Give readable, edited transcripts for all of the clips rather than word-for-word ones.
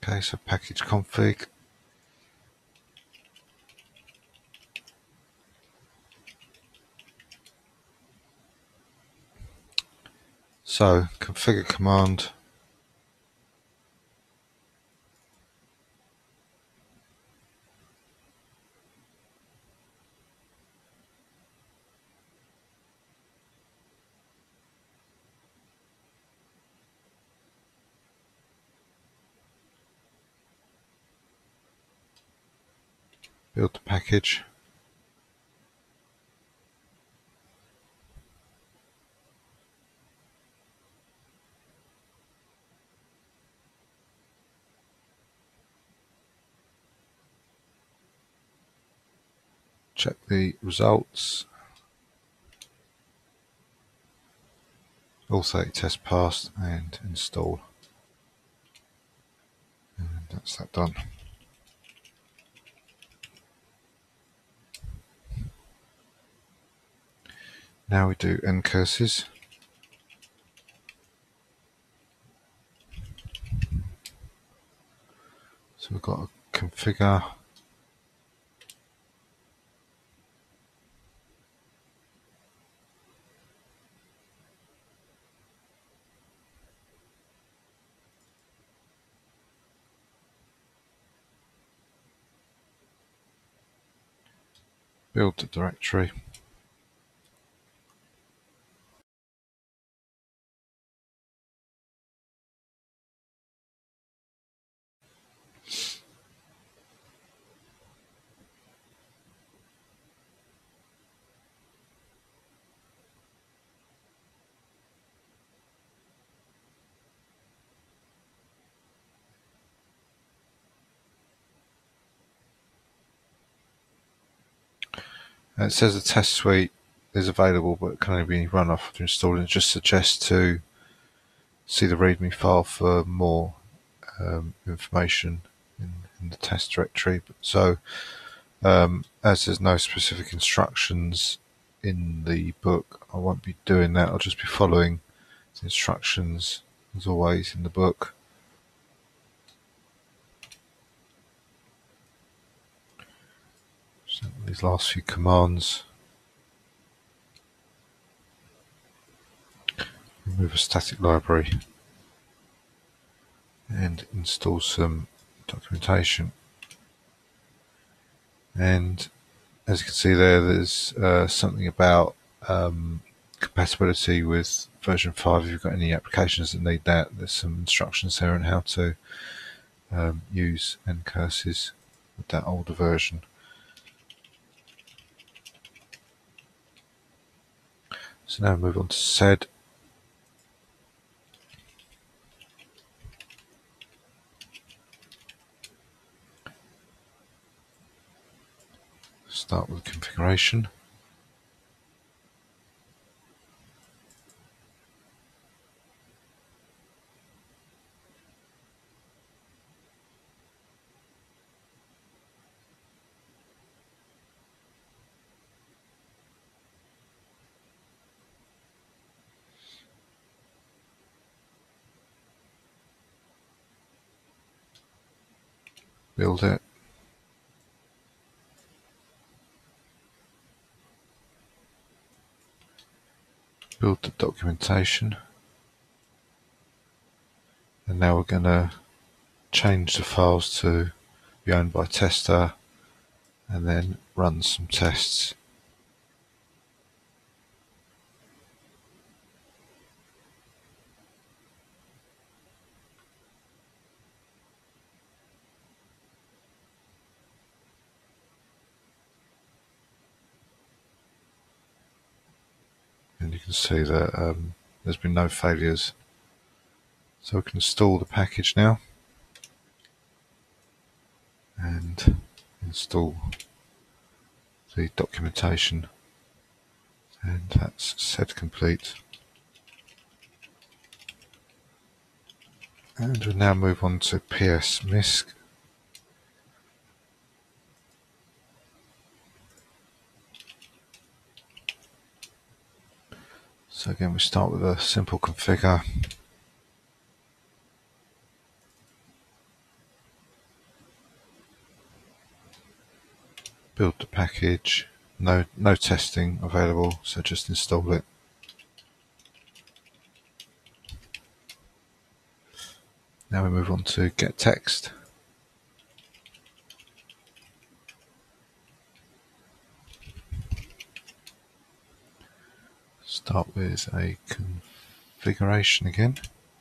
Okay, so package config. So configure command. Build the package. Check the results. All 30 tests passed and install. And that's that done. Now we do end curses. So we've got a configure. Build the directory. It says the test suite is available but can only be run after installing. It just suggests to see the README file for more information in the test directory. So as there's no specific instructions in the book, I won't be doing that. I'll just be following the instructions as always in the book. So these last few commands. Remove a static library and install some documentation. And as you can see there's something about compatibility with version 5. If you've got any applications that need that, there's some instructions there on how to use end curses with that older version. So now move on to sed. Start with configuration. Build it. Build the documentation. And now we're going to change the files to be owned by tester and then run some tests. And you can see that there's been no failures. So we can install the package now and install the documentation, and that's set complete. And we'll now move on to PS MISC. So again, we start with a simple configure. build the package. No testing available, so just install it. Now we move on to get text. Start with a configuration again.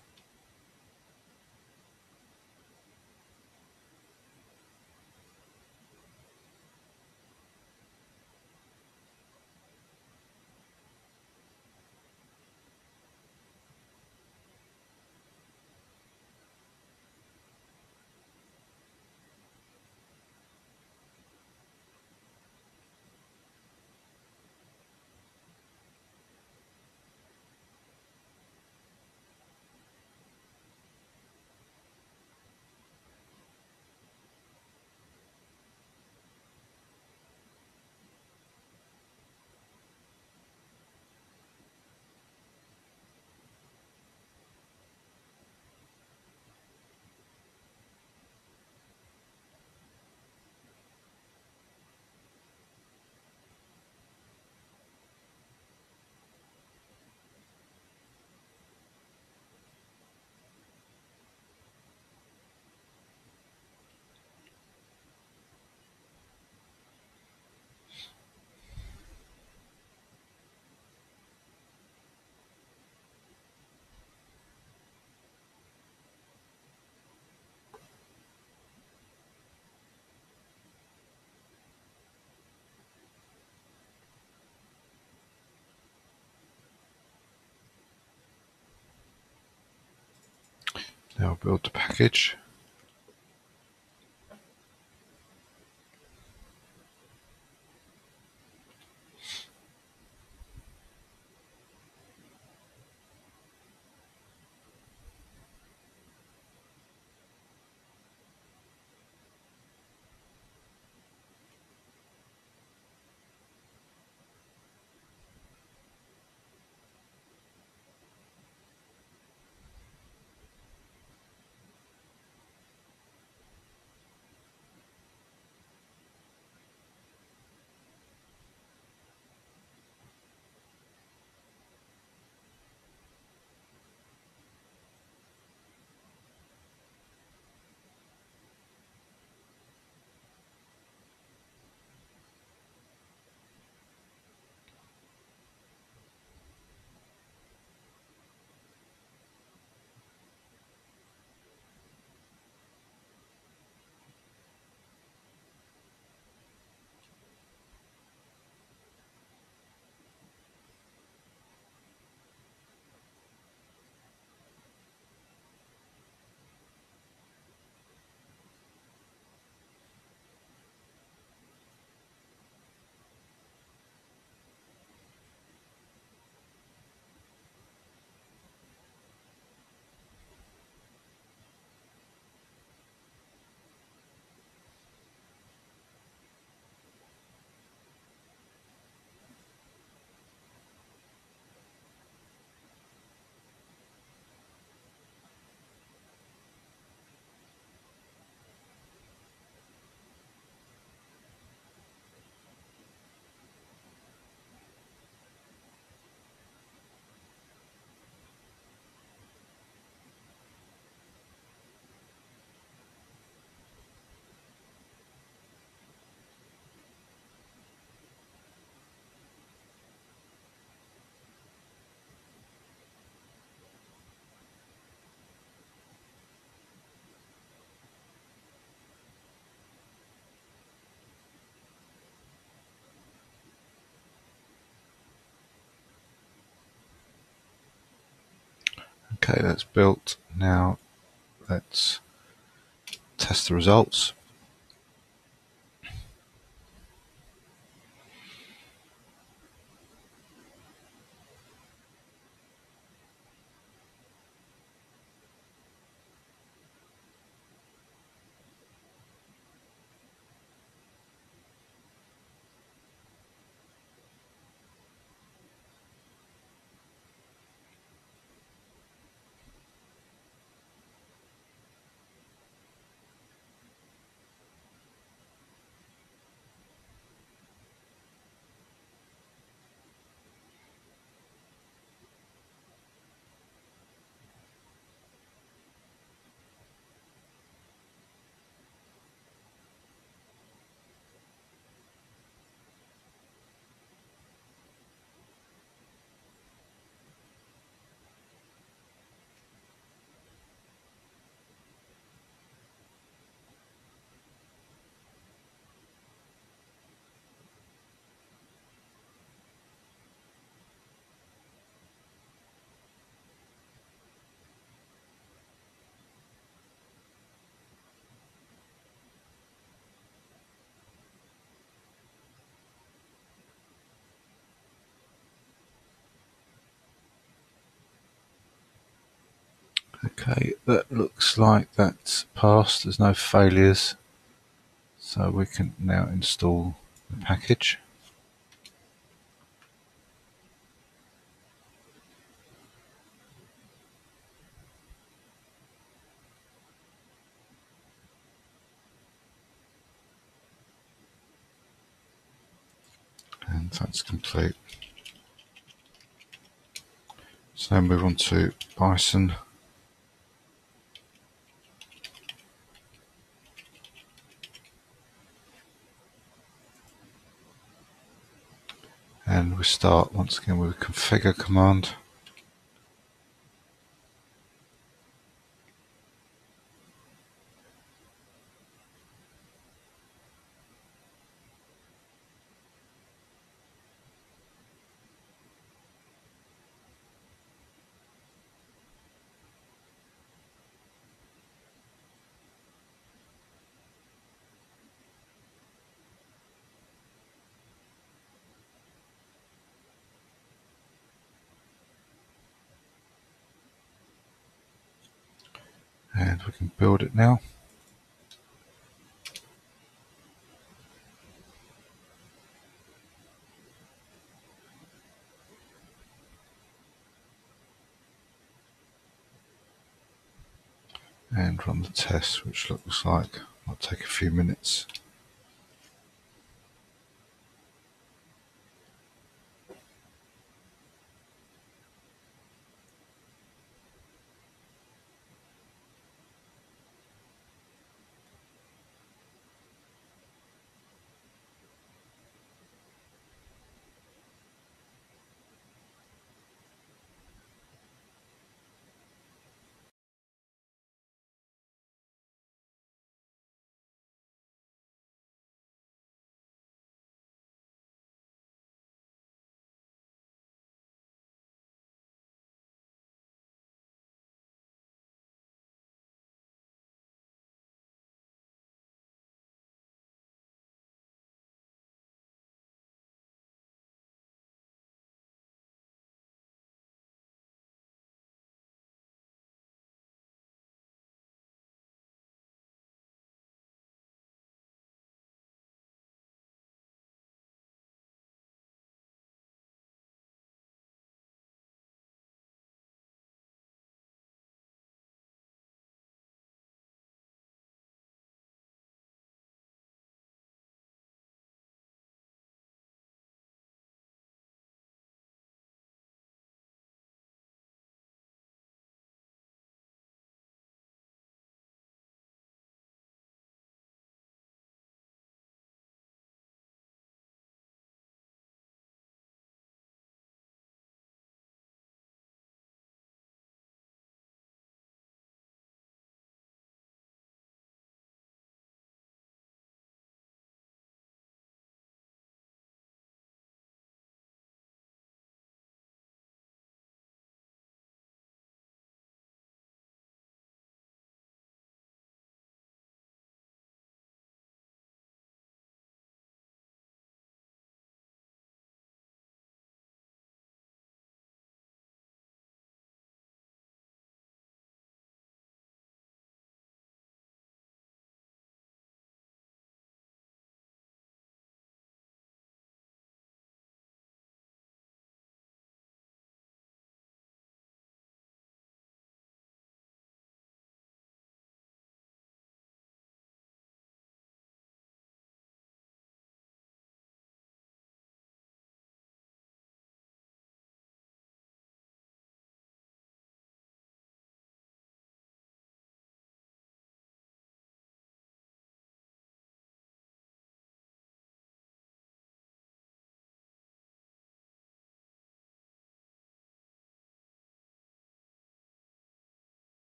Now build the package. Okay, that's built. Now let's test the results. Okay, that looks like that's passed. There's no failures, so we can now install the package. And that's complete. So now move on to Bison. And we start once again with a configure command. And we can build it now. And run the test, which looks like might take a few minutes.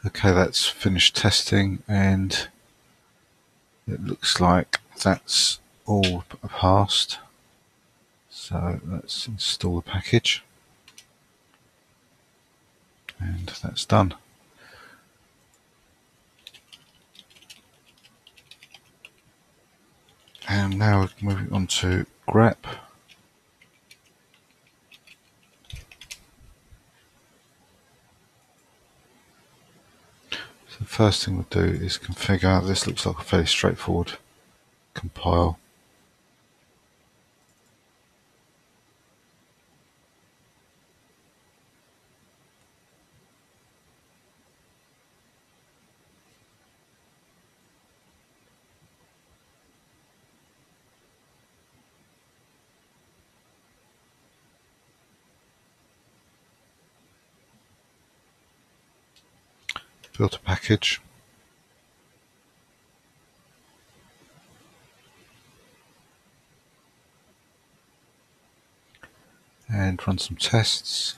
Okay, that's finished testing and it looks like that's all passed. So let's install the package, and that's done. And now we're moving on to grep. So the first thing we'll do is configure. This looks like a fairly straightforward compile. Build a package. And run some tests.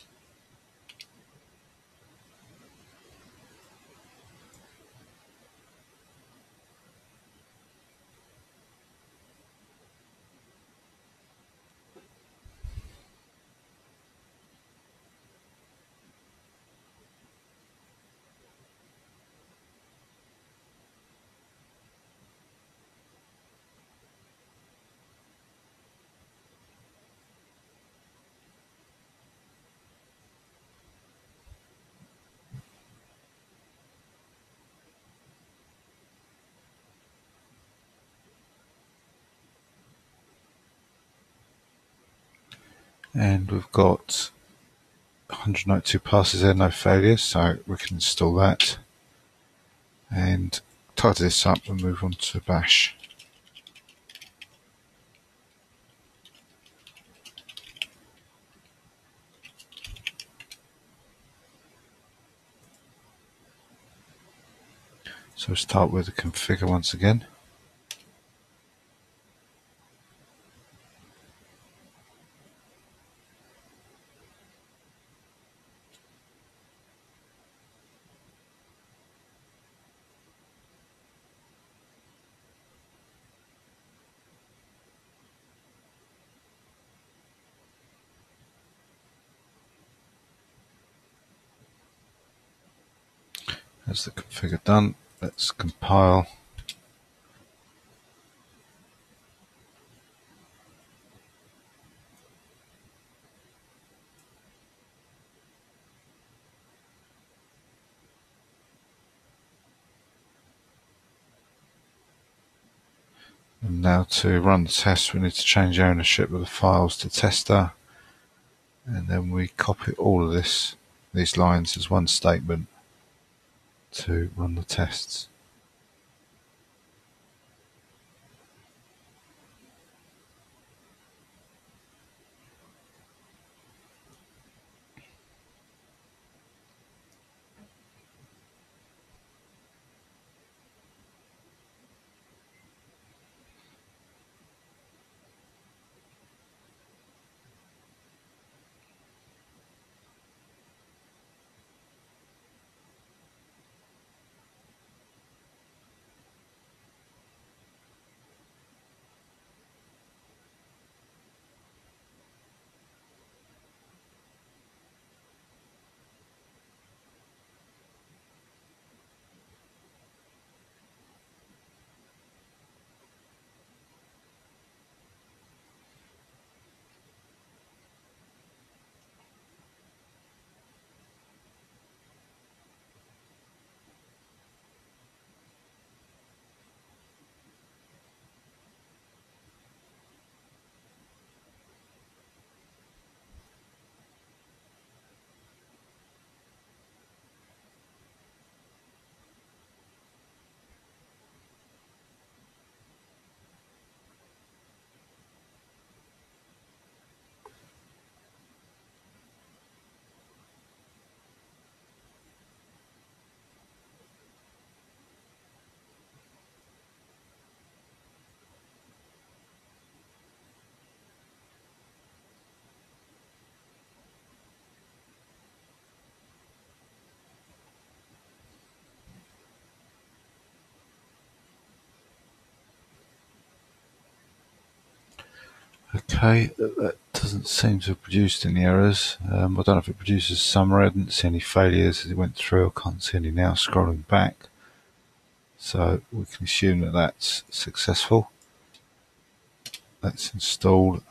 And we've got 192 passes there, no failures, so we can install that and tidy this up and move on to bash. So we'll start with the configure once again. That's the configure done. Let's compile. And now to run the test, we need to change ownership of the files to tester, and then we copy all of these lines as one statement to run the tests. Okay, that doesn't seem to have produced any errors. I don't know if it produces a summary. I didn't see any failures as it went through. I can't see any now scrolling back. So we can assume that that's successful. That's installed.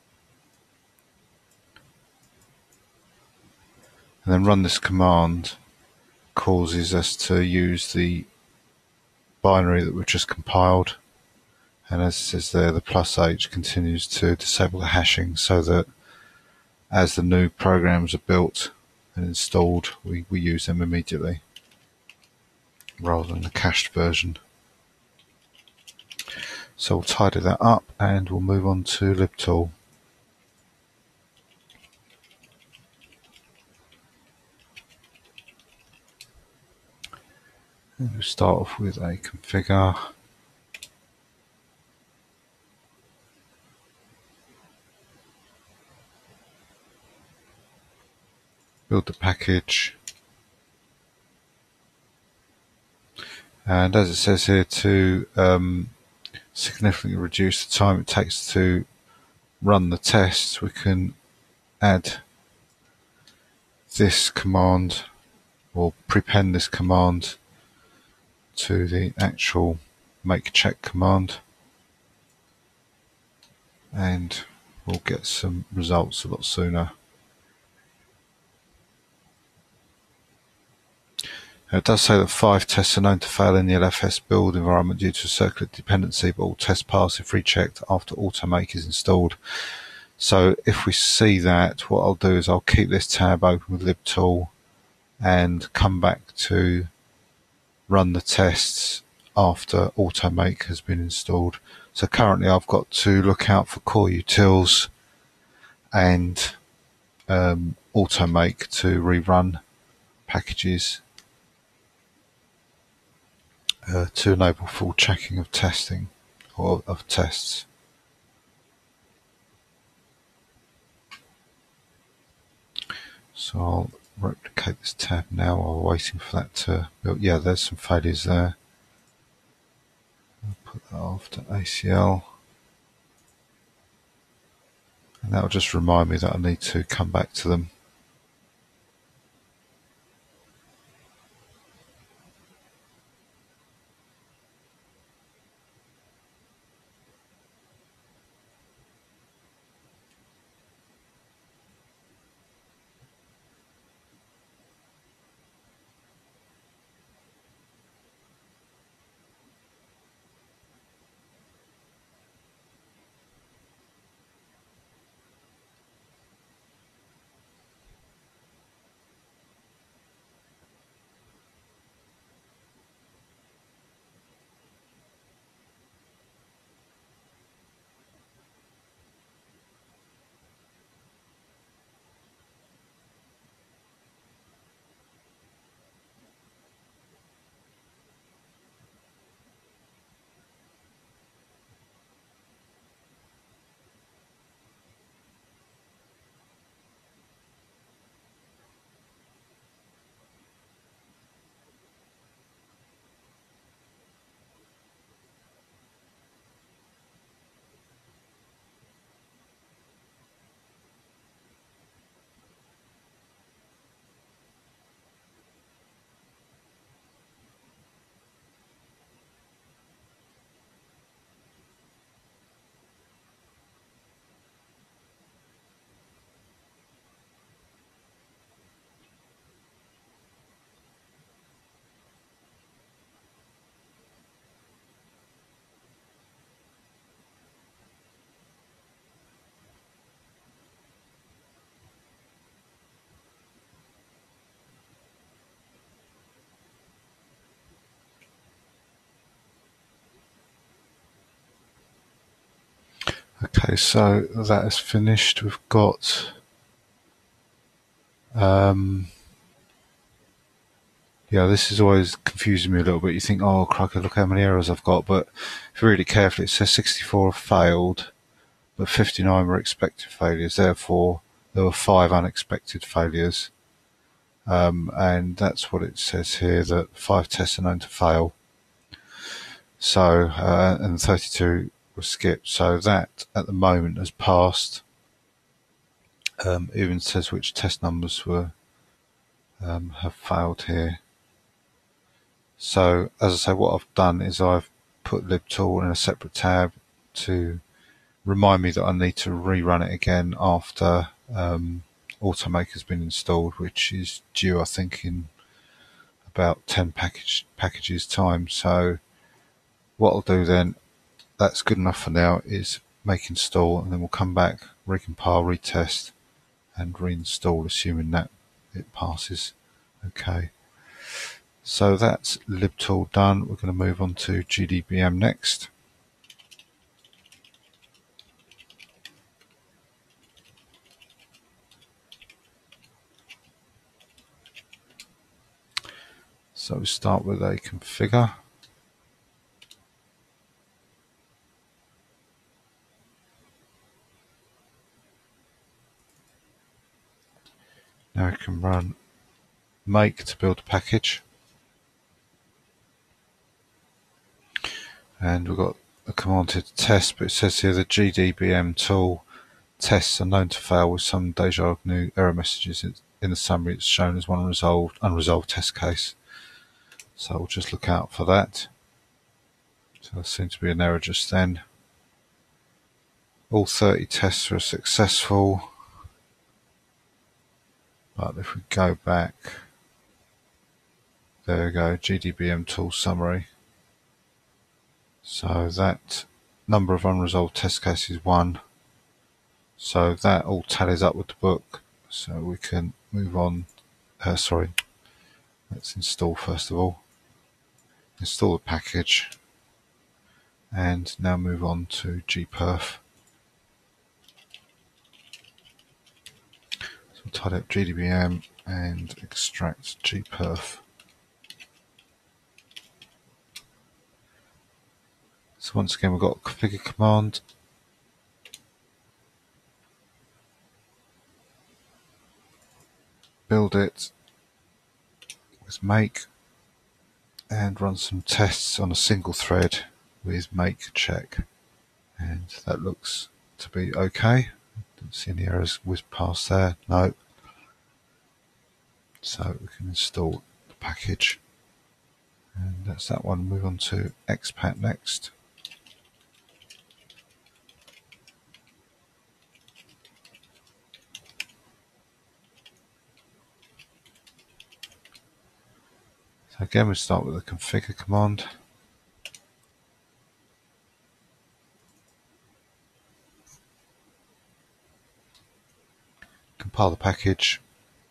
And then run this command causes us to use the binary that we've just compiled. And as it says there, the +H continues to disable the hashing so that as the new programs are built and installed, we use them immediately rather than the cached version. So we'll tidy that up and we'll move on to libtool. And we'll start off with a configure. Build the package. And as it says here, to significantly reduce the time it takes to run the tests, we can add this command or prepend this command to the actual make check command, and we'll get some results a lot sooner. It does say that 5 tests are known to fail in the LFS build environment due to a circular dependency, but all tests pass if rechecked after automake is installed. So if we see that, what I'll do is I'll keep this tab open with libtool and come back to run the tests after automake has been installed. So currently I've got to look out for core utils and automake to rerun packages to enable full checking of testing or of tests. So I'll replicate this tab now while waiting for that to build. Yeah, there's some failures there. I'll put that after ACL. And that will just remind me that I need to come back to them. Okay, so that is finished. We've got yeah, this is always confusing me a little bit. You think, oh, crikey, look how many errors I've got. But if you read it carefully, it says 64 have failed, but 59 were expected failures. Therefore, there were 5 unexpected failures. And that's what it says here, that 5 tests are known to fail. So, and 32 was skipped. So that at the moment has passed. It even says which test numbers were have failed here. So as I say, what I've done is I've put libtool in a separate tab to remind me that I need to rerun it again after Automake has been installed, which is due I think in about 10 packages time. So what I'll do then, that's good enough for now, is make install, and then we'll come back, recompile, retest, and reinstall, assuming that it passes. Okay. So that's libtool done. We're going to move on to GDBM next. So we start with a configure. Now we can run make to build a package. And we've got a command here to test, but it says here the GDBM tool tests are known to fail with some deja vu error messages. In the summary, it's shown as one unresolved test case. So we'll just look out for that. So there seemed to be an error just then. All 30 tests were successful. But if we go back, there we go, GDBM tool summary. So that number of unresolved test cases 1. So that all tallies up with the book. So we can move on. Let's install first of all. Install the package. And now move on to gperf. So we'll tidy up GDBM and extract gperf. So once again, we've got a configure command. Build it with make and run some tests on a single thread with make check. And that looks to be okay. Didn't see any errors whiz past there. No. So we can install the package. And that's that one. Move on to expat next. So again, we start with the configure command. Compile the package.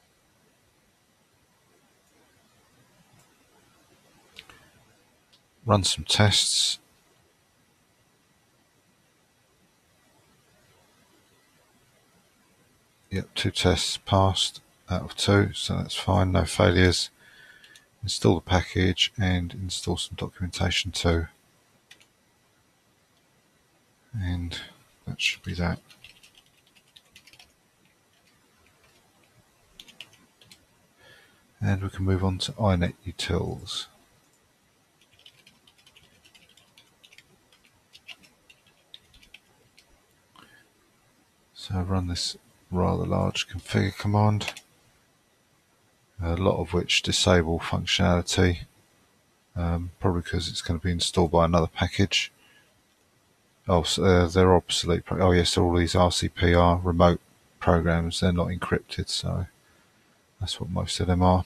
Run some tests. Yep, 2 tests passed out of 2, so that's fine, no failures. Install the package and install some documentation too. And that should be that. And we can move on to iNet utils. So run this rather large configure command, a lot of which disable functionality, probably because it's going to be installed by another package. Oh, so, they're obsolete. Oh yes, so all these RCPR remote programs, they're not encrypted, so that's what most of them are.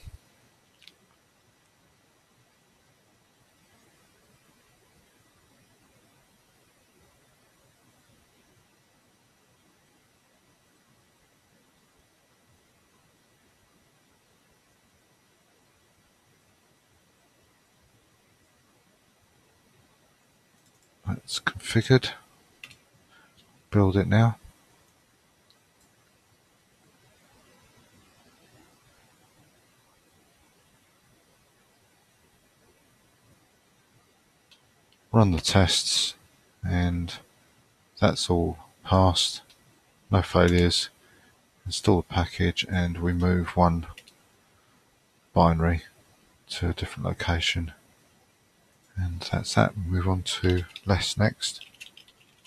That's configured. Build it now. Run the tests, and that's all passed. No failures. Install the package, and we move one binary to a different location. And that's that. Move on to less next.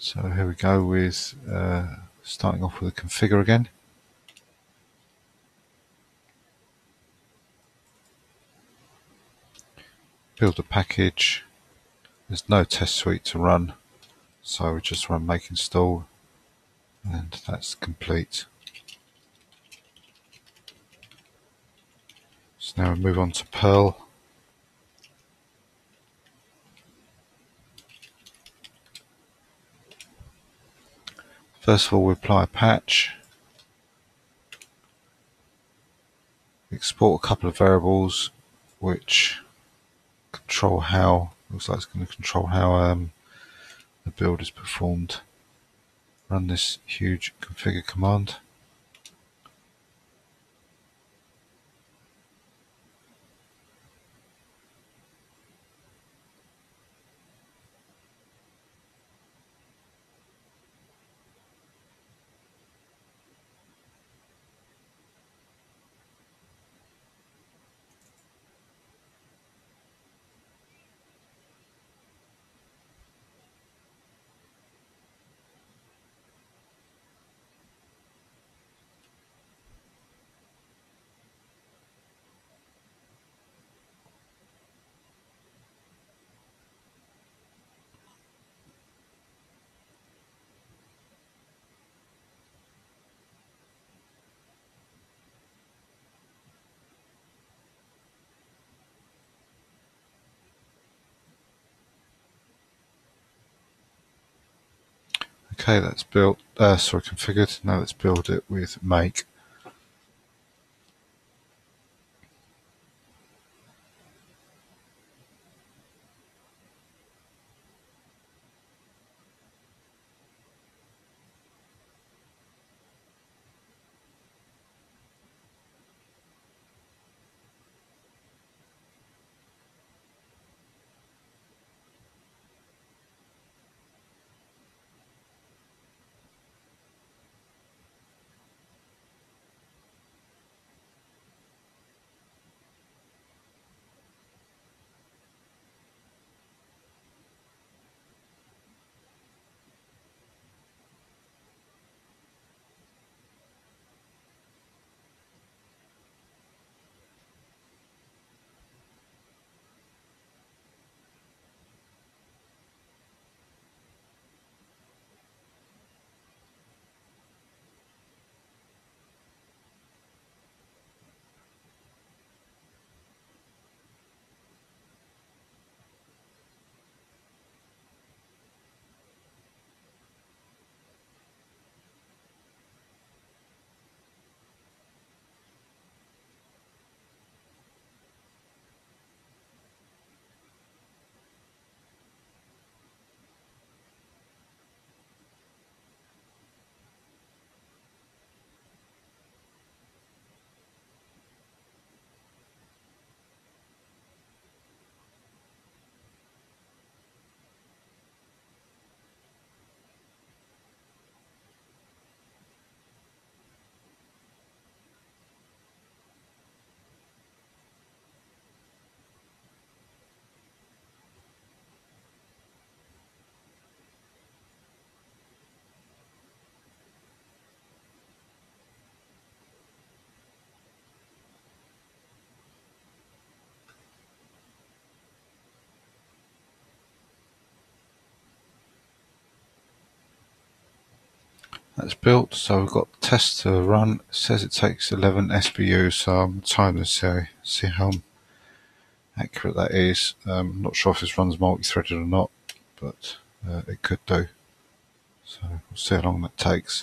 So here we go with starting off with a configure again. Build a package. There's no test suite to run, so we just run make install, and that's complete. So now we move on to Perl. First of all, we apply a patch, export a couple of variables which control how, looks like it's going to control how the build is performed. Run this huge configure command. Okay, that's built, configured. Now let's build it with make. That's built, so we've got the test to run. It says it takes 11 SBU, so I'm trying to see how accurate that is. I'm not sure if this runs multi-threaded or not, but it could do. So we'll see how long that takes.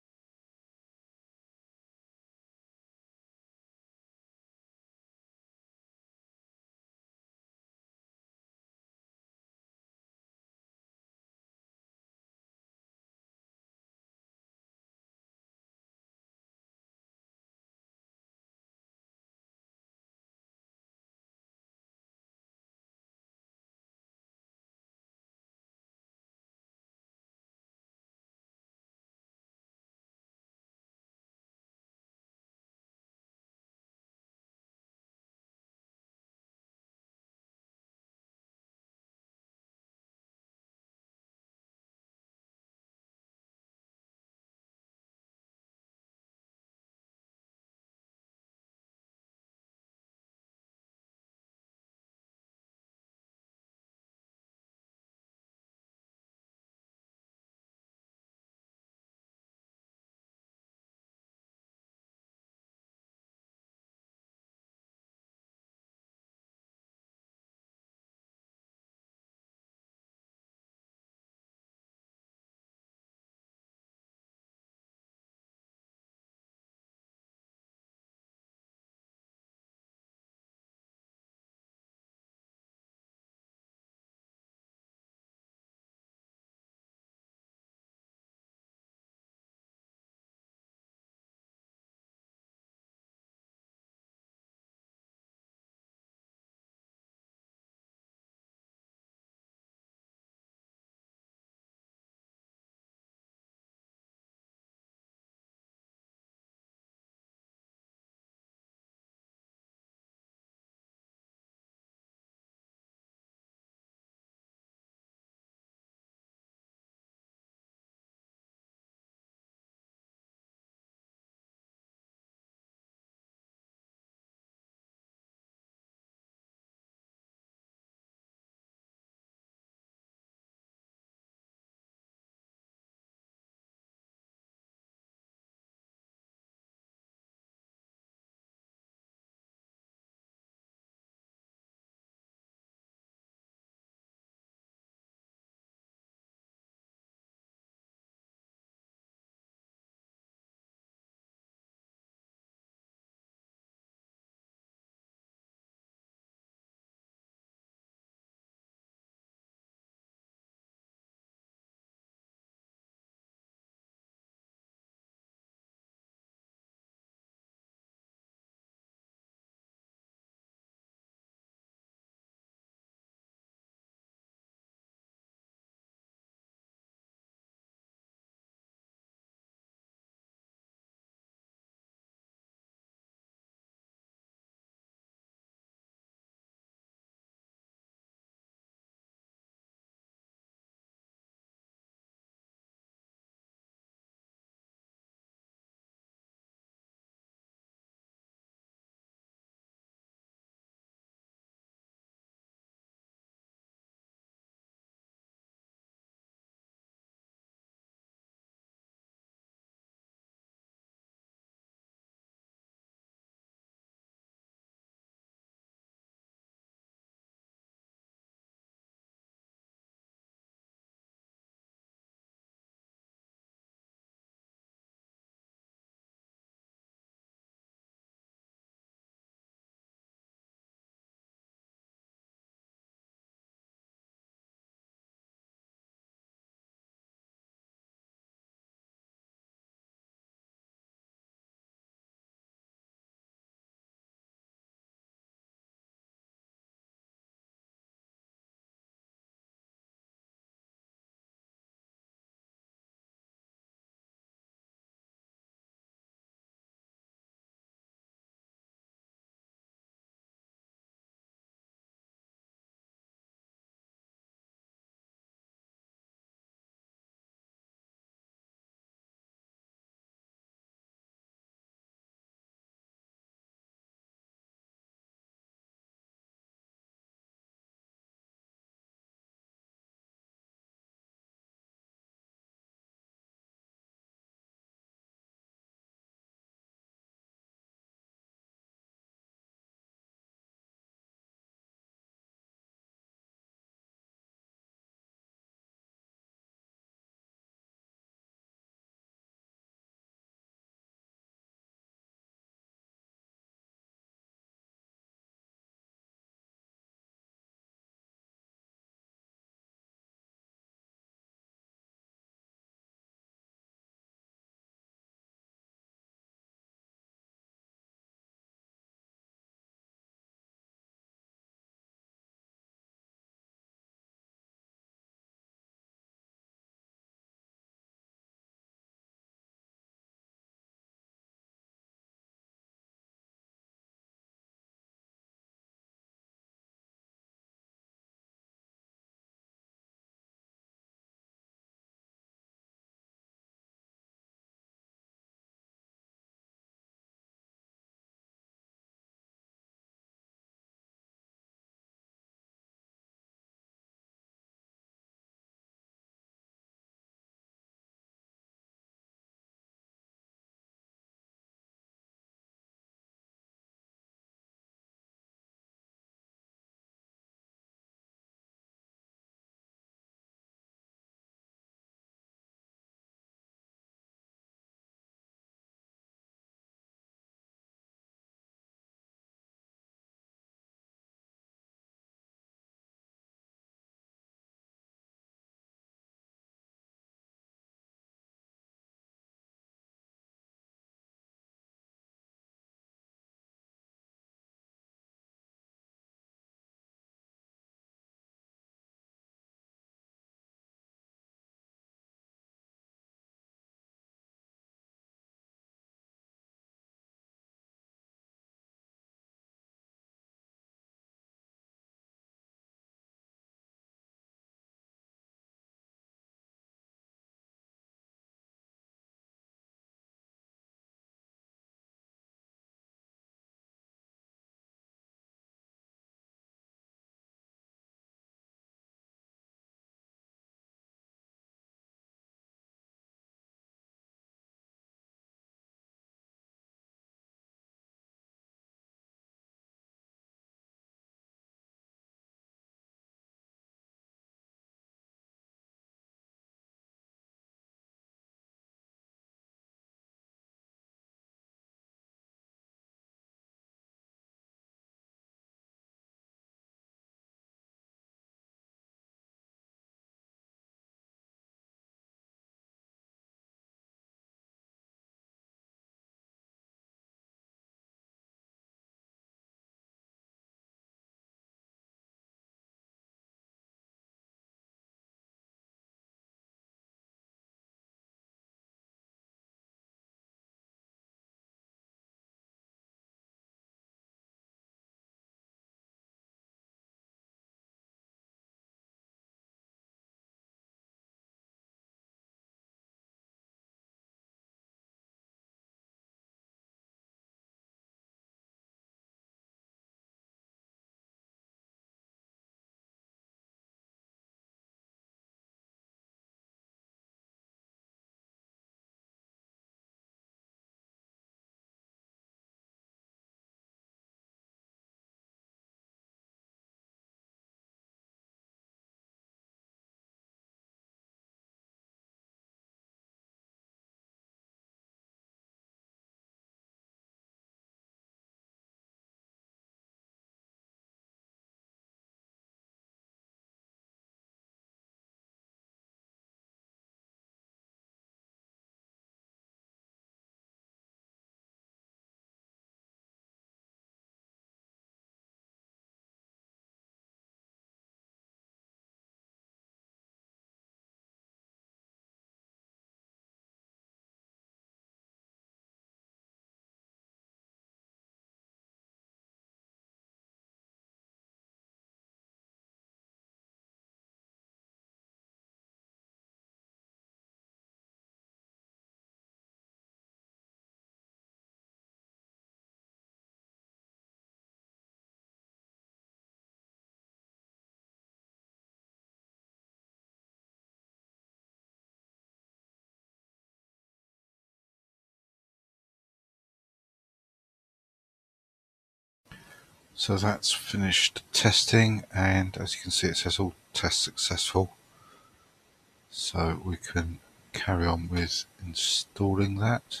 So that's finished testing, and as you can see it says all tests successful. So we can carry on with installing that,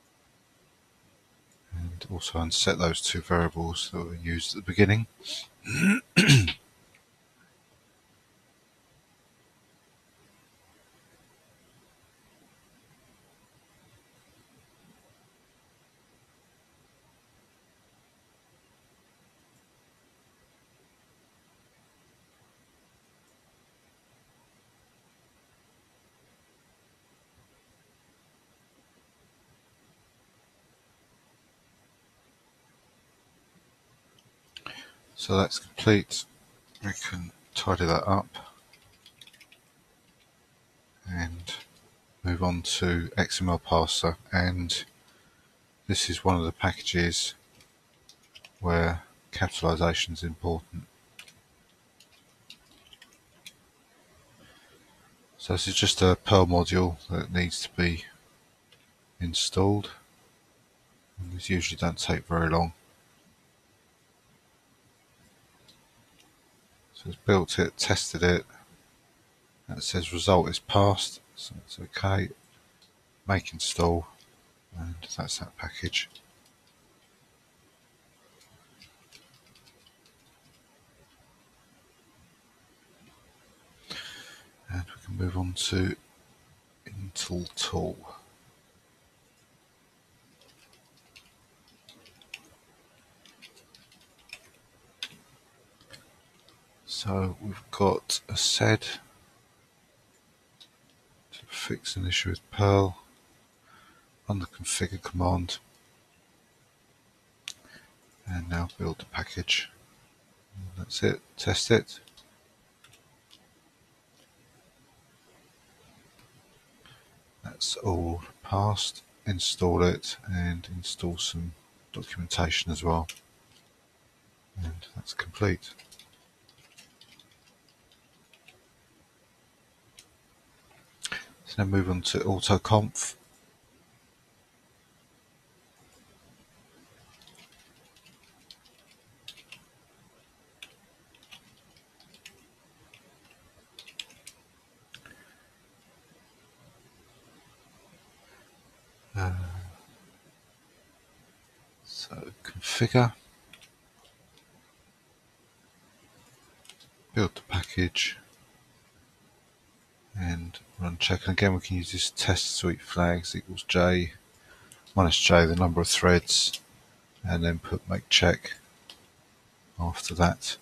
and also unset those two variables that were used at the beginning. So that's complete. We can tidy that up and move on to XML parser, and this is one of the packages where capitalization is important. So this is just a Perl module that needs to be installed, and these usually don't take very long. So it's built it, tested it, and it says result is passed, so it's okay. Make install, and that's that package. And we can move on to Intel tool. So we've got a sed to fix an issue with Perl, run the configure command, and now build the package. And that's it, test it. That's all passed. Install it and install some documentation as well. And that's complete. So now move on to AutoConf. So configure, build the package, and run check. And again, we can use this test suite flags equals j minus j, the number of threads, and then put make check after that.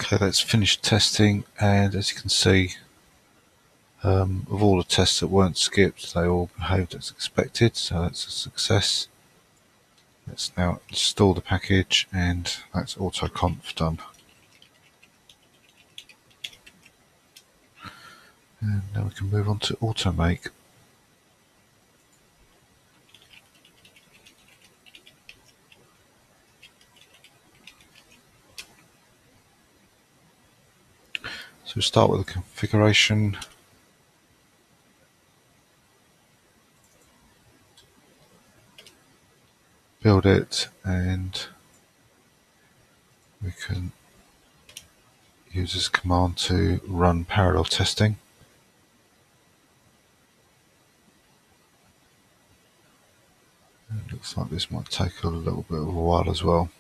Okay, let's finish testing, and as you can see, of all the tests that weren't skipped, they all behaved as expected, so that's a success. Let's now install the package, and that's AutoConf done. And now we can move on to Automake. So we start with the configuration. Build it, and we can use this command to run parallel testing. It looks like this might take a little bit of a while as well.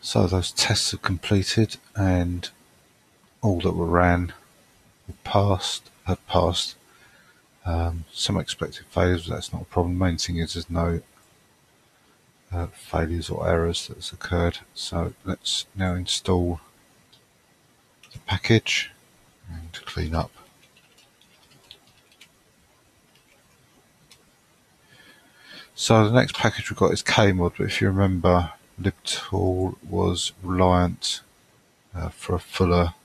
So those tests are completed and all that were ran have passed. Some expected failures, but that's not a problem. The main thing is there's no failures or errors that's occurred. So let's now install the package and clean up. So the next package we've got is Kmod, but if you remember, libtool was reliant for a fuller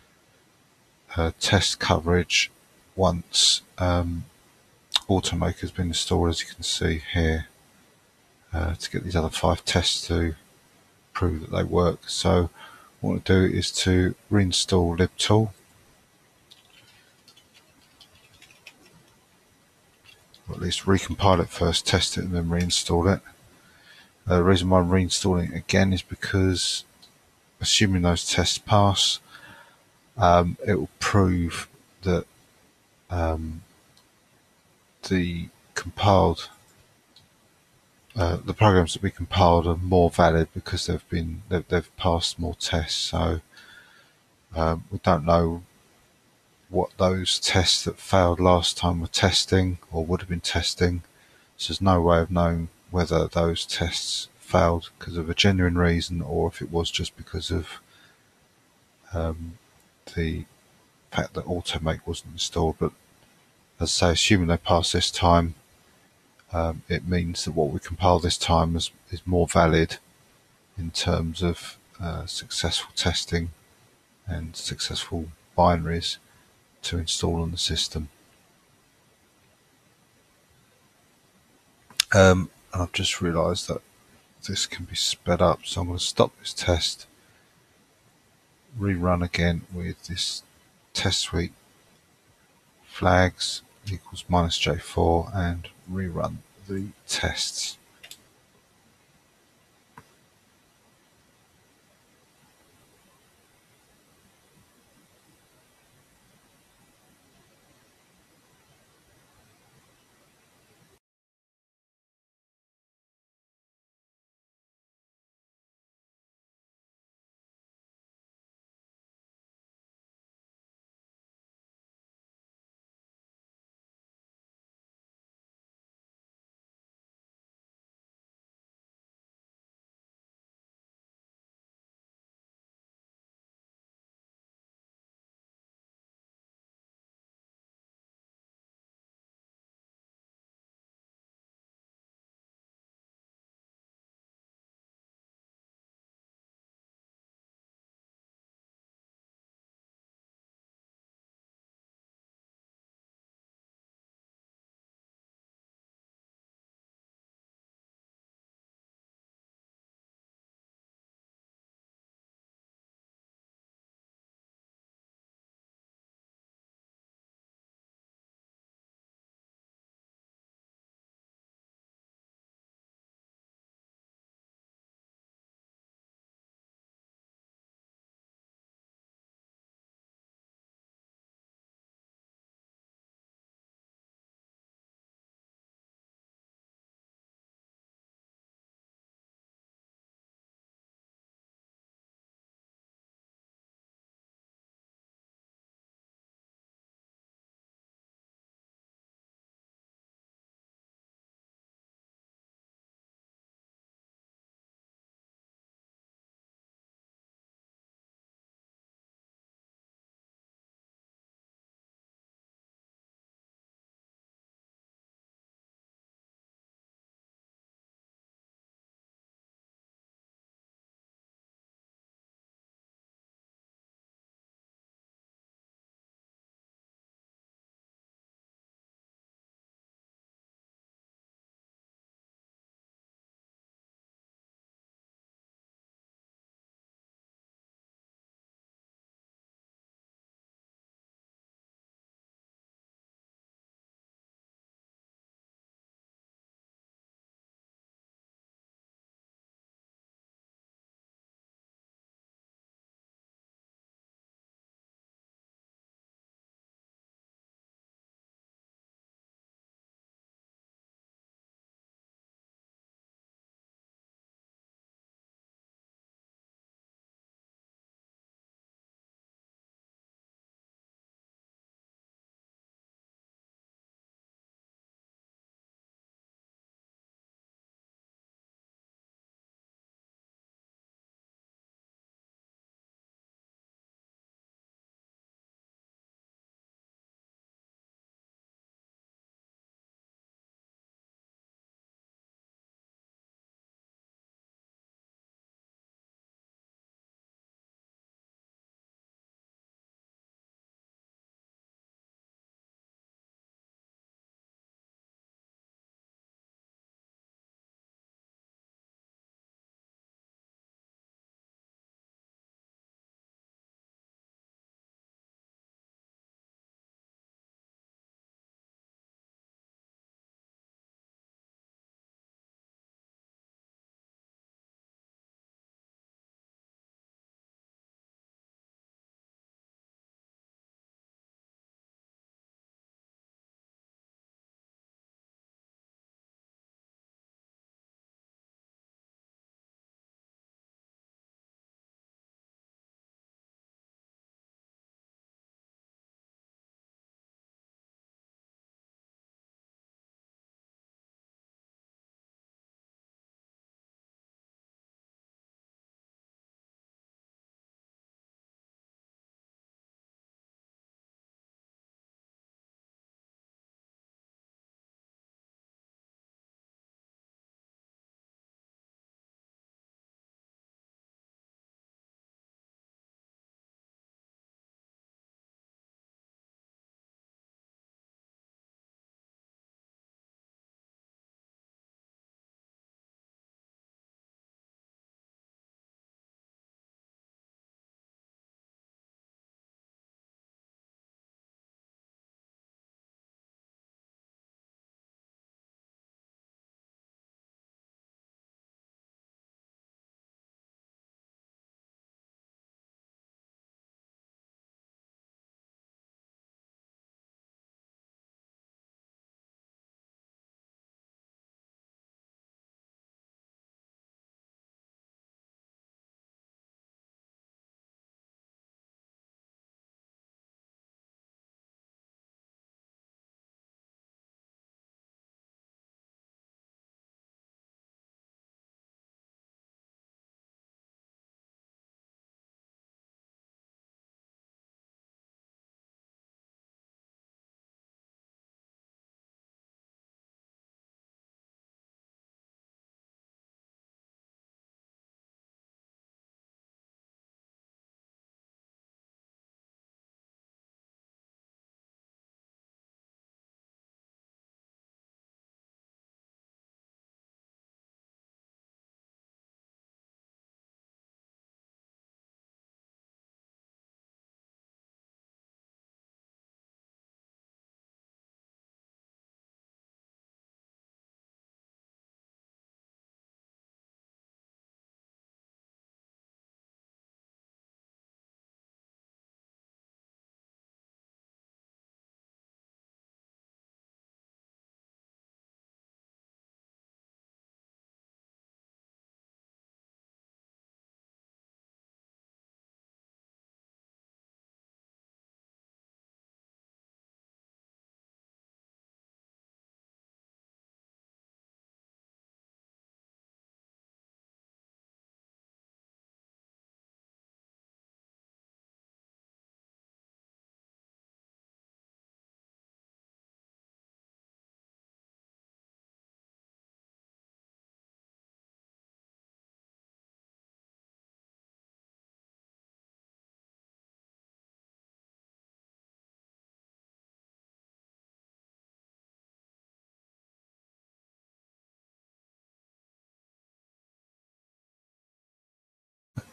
test coverage once Automake has been installed, as you can see here, to get these other 5 tests to prove that they work. So what I want to do is to reinstall libtool, or at least recompile it first, test it, and then reinstall it. The reason why I'm reinstalling it again is because, assuming those tests pass, it will prove that the compiled the programs that we compiled are more valid because they've passed more tests. So we don't know what those tests that failed last time were testing or would have been testing. So there's no way of knowing whether those tests failed because of a genuine reason or if it was just because of the fact that Automake wasn't installed. But as I say, assuming they pass this time, it means that what we compile this time is more valid in terms of successful testing and successful binaries to install on the system. And I've just realised that this can be sped up, so I'm going to stop this test, rerun again with this test suite flags equals -J4 and rerun the tests.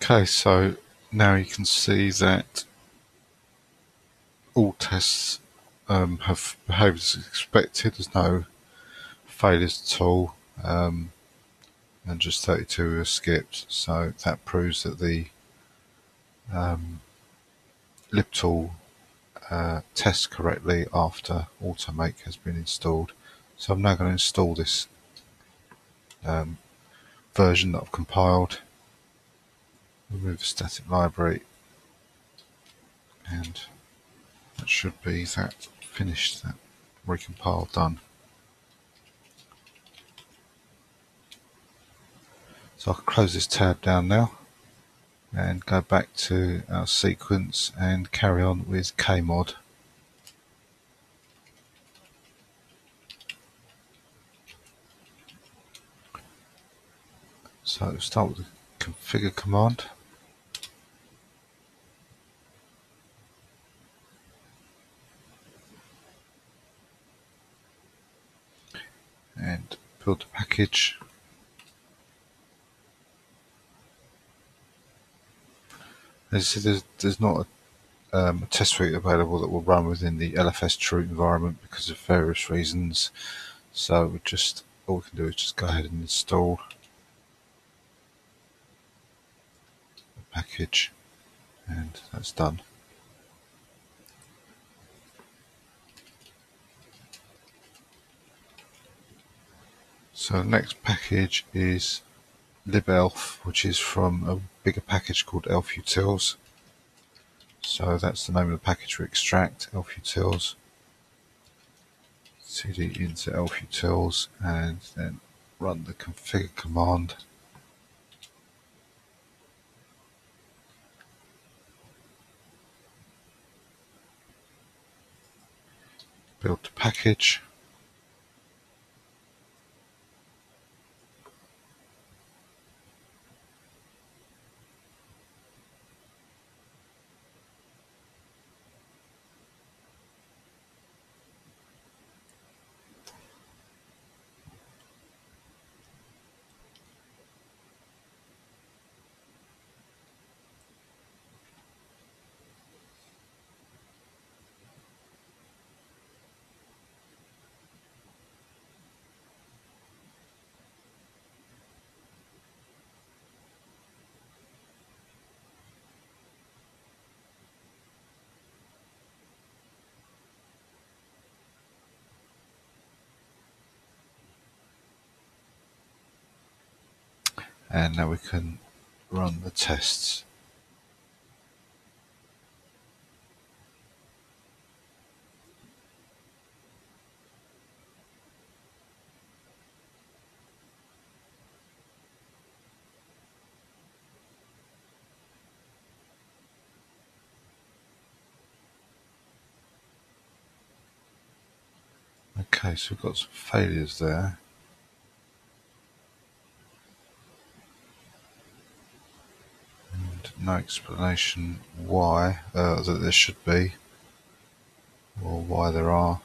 Okay, so now you can see that all tests have behaved as expected. There's no failures at all, and just 32 were skipped. So that proves that the libtool tests correctly after automake has been installed. So I'm now going to install this version that I've compiled, remove the static library, and that should be that finished, that recompile done. So I can close this tab down now and go back to our sequence and carry on with Kmod. So start with the configure command and build the package. As you see, there's not a test suite available that will run within the LFS true environment because of various reasons. So all we can do is just go ahead and install the package, and that's done. So the next package is libelf, which is from a bigger package called elfutils. So that's the name of the package we extract, elfutils. Cd into elfutils and then run the configure command. Build the package. And now we can run the tests. Okay, so we've got some failures there. And no explanation why that there should be, or why there are.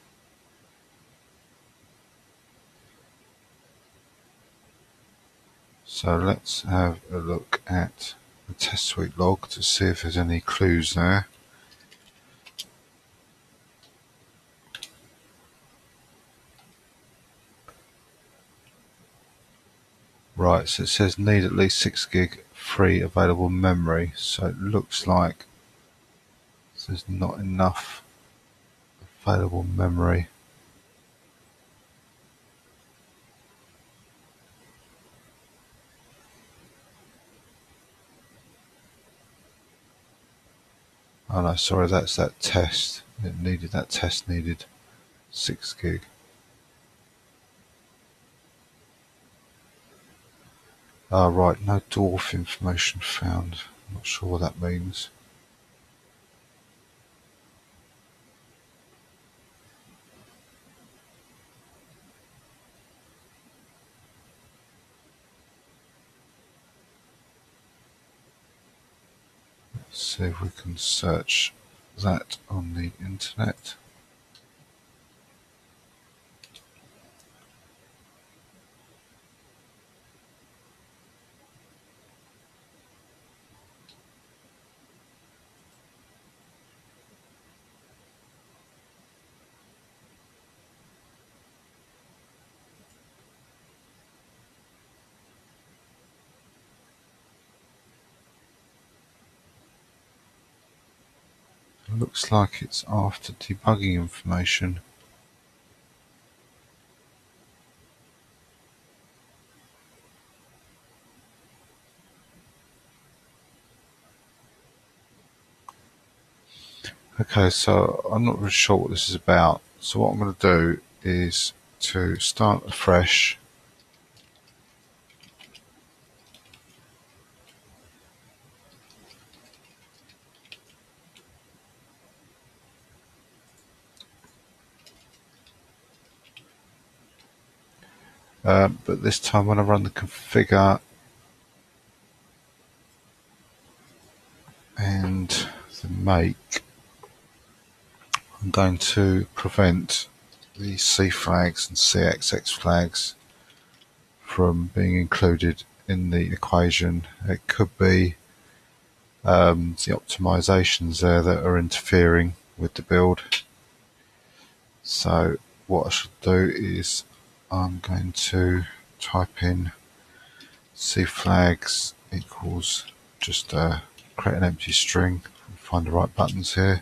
So let's have a look at the test suite log to see if there's any clues there. Right, so it says need at least 6 gig free available memory. So it looks like there's not enough available memory. Oh no, sorry, that's that test. That test needed 6 gig. Ah, right, no dwarf information found. I'm not sure what that means. Let's see if we can search that on the internet. looks like it's after debugging information. Okay, so I'm not really sure what this is about. So what I'm going to do is to start afresh. But this time when I run the configure and the make, I'm going to prevent the C flags and CXX flags from being included in the equation. It could be the optimizations there that are interfering with the build. So what I should do is I'm going to type in C flags equals just create an empty string, find the right buttons here,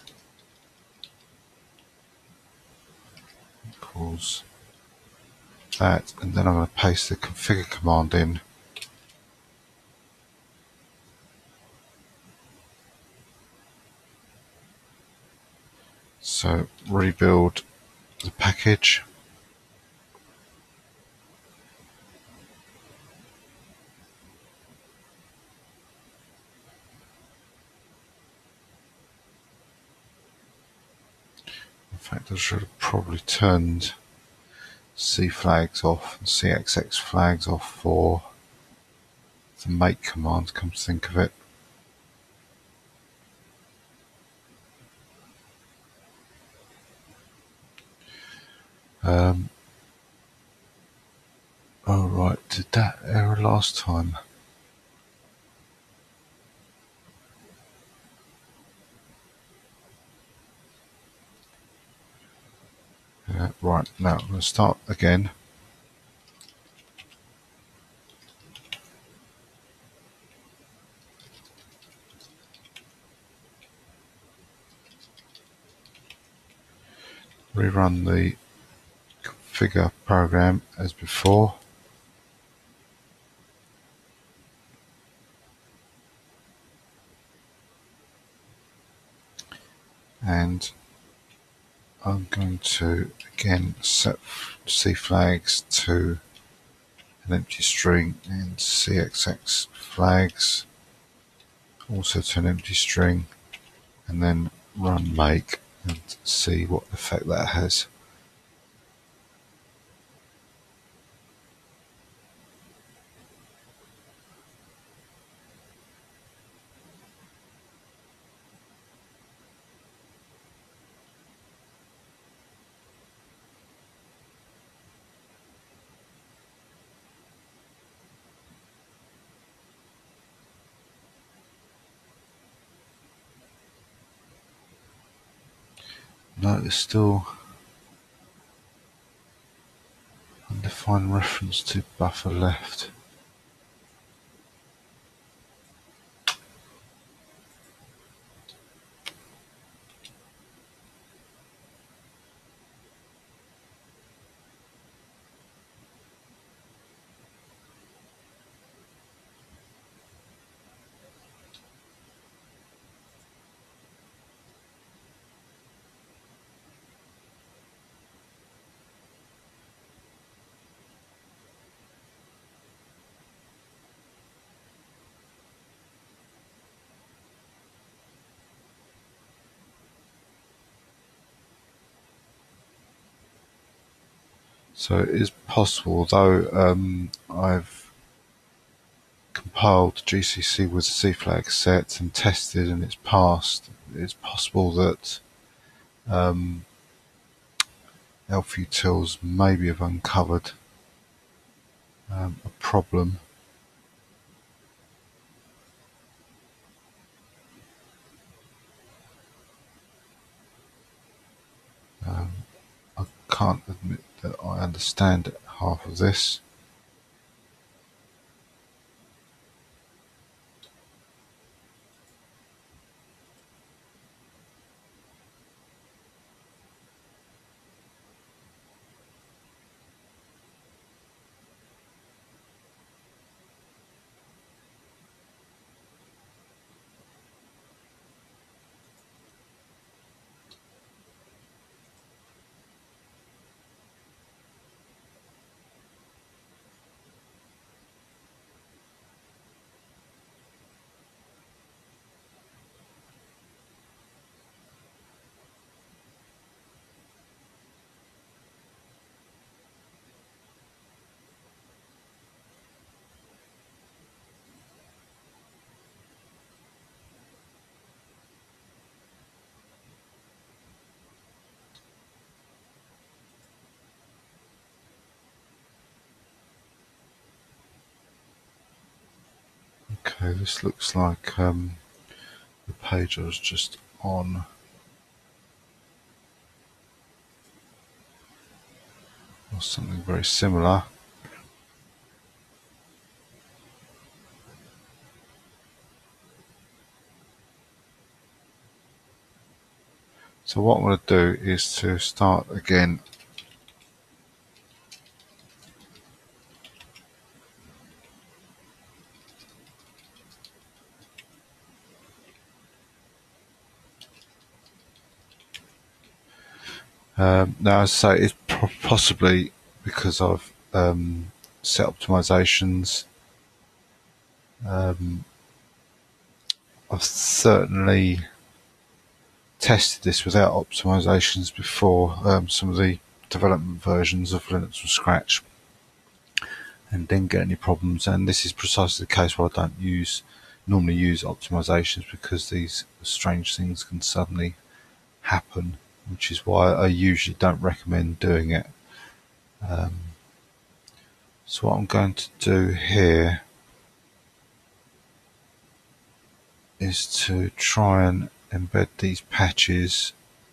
equals that, and then I'm going to paste the configure command in. So rebuild the package. In fact, I should have probably turned C flags off and CXX flags off for the make command, come to think of it. Oh right, did that error last time? Right, now I'm going to start again. Rerun the configure program as before. And I'm going to again set C flags to an empty string and CXX flags also to an empty string, and then run make and see what effect that has. No, there's still undefined reference to buffer left. So it is possible, though I've compiled GCC with C flag set and tested and it's passed, it's possible that Elf-Utils maybe have uncovered a problem. I can't admit that I understand half of this. Okay, this looks like the page I was just on. Or something very similar. So what I'm going to do is to start again. Now, as I say, it's possibly because I've set optimizations. I've certainly tested this without optimizations before, some of the development versions of Linux from scratch, and didn't get any problems. And this is precisely the case where I don't normally use optimizations, because these strange things can suddenly happen, which is why I usually don't recommend doing it. So what I'm going to do here is to try and embed these patches.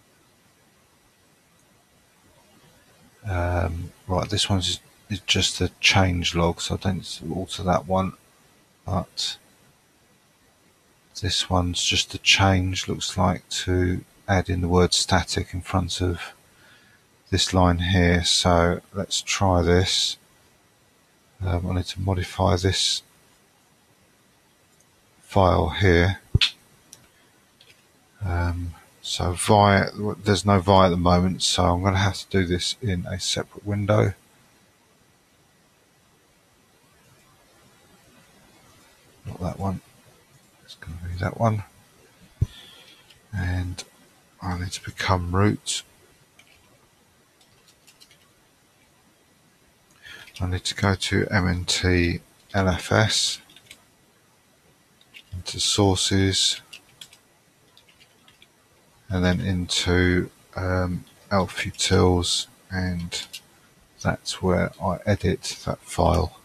Right, this one's is just a change log, so I don't alter that one, but this one's just a change, looks like, to add in the word static in front of this line here. So let's try this. I need to modify this file here. So there's no vi at the moment, so I'm going to have to do this in a separate window. Not that one, it's going to be that one. And I need to become root. I need to go to MNT LFS, into sources, and then into elf utils, and that's where I edit that file.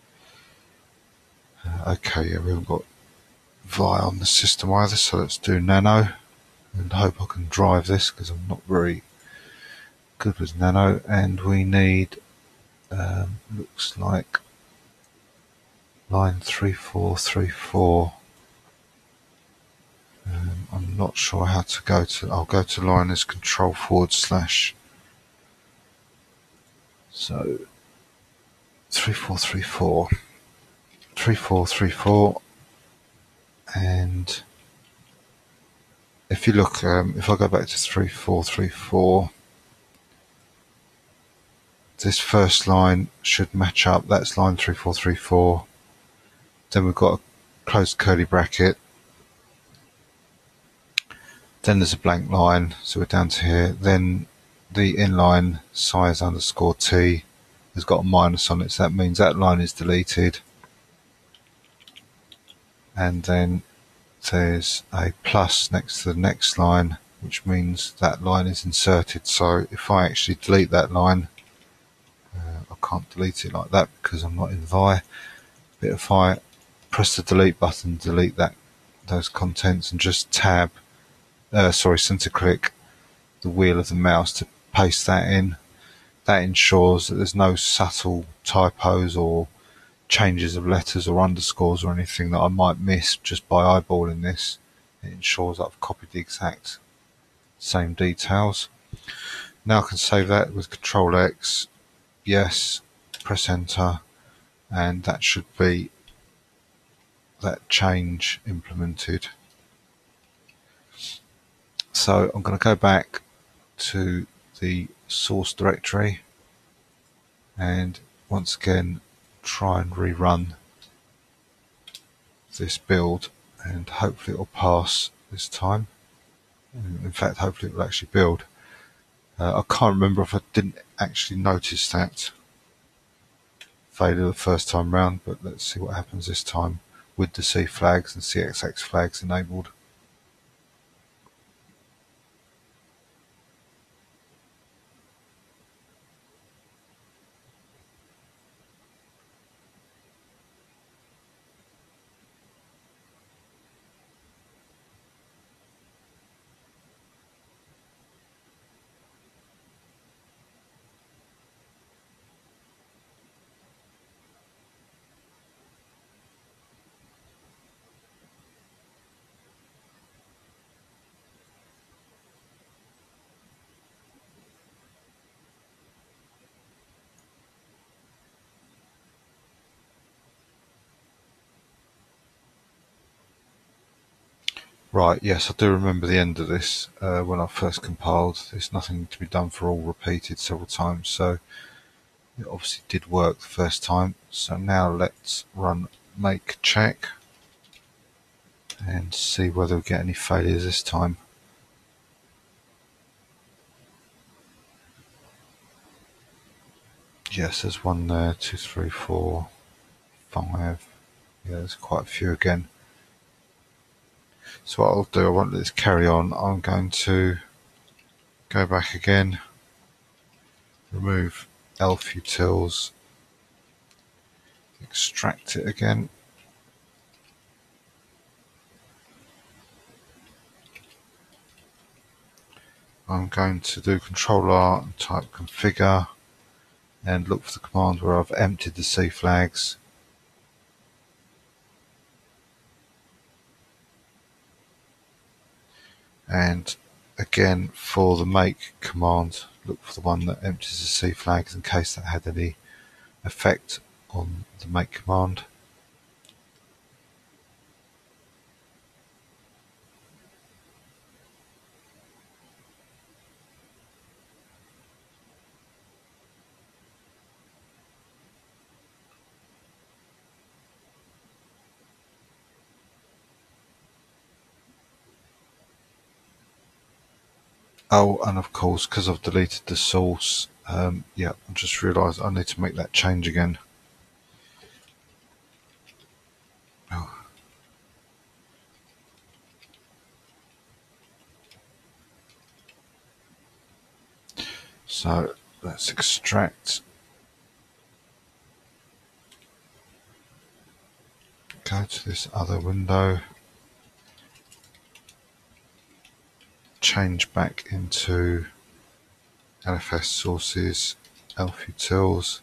Okay, yeah, we haven't got vi on the system either, so let's do nano and hope I can drive this, because I'm not very good with nano. And we need, looks like, line 3434. I'm not sure how to go to. I'll go to line as control /. So 3434, 3434, and if you look, if I go back to 3434, this first line should match up. That's line 3434. Then we've got a closed curly bracket. Then there's a blank line, so we're down to here. Then the inline size underscore t has got a minus on it, so that means that line is deleted. And then there's a plus next to the next line, which means that line is inserted. So if I actually delete that line, I can't delete it like that because I'm not in vi. But if I press the delete button, delete those contents, and just center click the wheel of the mouse to paste that in, that ensures that there's no subtle typos or changes of letters or underscores or anything that I might miss just by eyeballing this. It ensures that I've copied the exact same details. Now I can save that with Control X, yes, press enter, and that should be that change implemented. So I'm going to go back to the source directory and once again try and rerun this build, and hopefully it will pass this time. In fact, hopefully it will actually build. I can't remember if I didn't actually notice that failure the first time round, but let's see what happens this time with the C flags and CXX flags enabled. Right, yes, I do remember the end of this when I first compiled. There's nothing to be done for all repeated several times, so it obviously did work the first time. So now let's run make check and see whether we get any failures this time. Yes, there's one there, 2, 3, 4, 5. Yeah, there's quite a few again. So what I'll do, I won't let this carry on. I'm going to go back again, remove elf utils, extract it again. I'm going to do Control R and type configure and look for the command where I've emptied the C flags. And again, for the make command, look for the one that empties the C flags in case that had any effect on the make command. Oh, and of course, because I've deleted the source, yeah, I just realised I need to make that change again. Oh. So let's extract, go to this other window, change back into LFS sources, elf utils,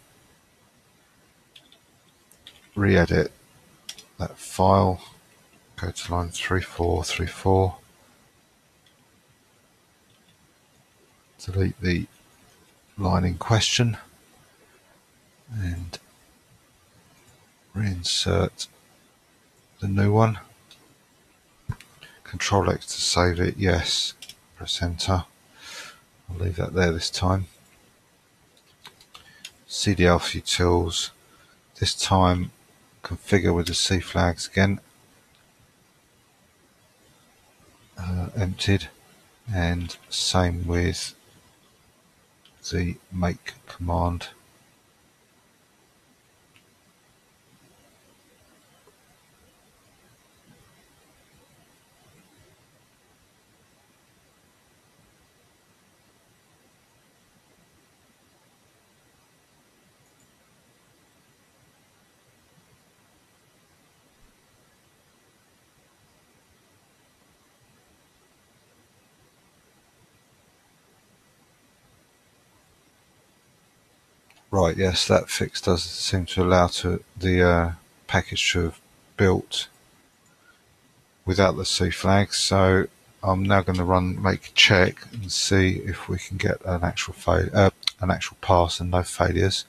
re-edit that file, go to line 3434, delete the line in question and reinsert the new one. Control X to save it, yes, press enter. I'll leave that there this time. CD elf utils, this time configure with the C flags again, emptied, and same with the make command. Right, yes, that fix does seem to allow the package to have built without the C flags. So I'm now going to run make check and see if we can get an actual pass and no failures.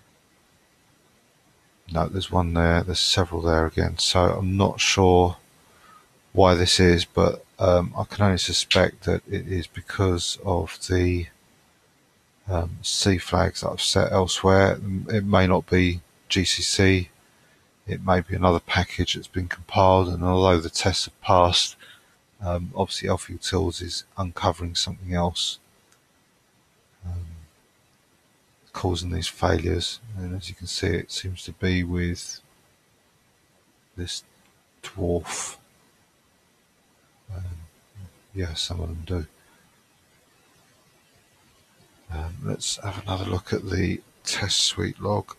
No, there's one there. There's several there again. So I'm not sure why this is, but I can only suspect that it is because of the C flags that I've set elsewhere. It may not be GCC. It may be another package that's been compiled, and although the tests have passed, obviously Alpha Utils is uncovering something else causing these failures. And as you can see, it seems to be with this dwarf. Yeah, some of them do. Let's have another look at the test suite log.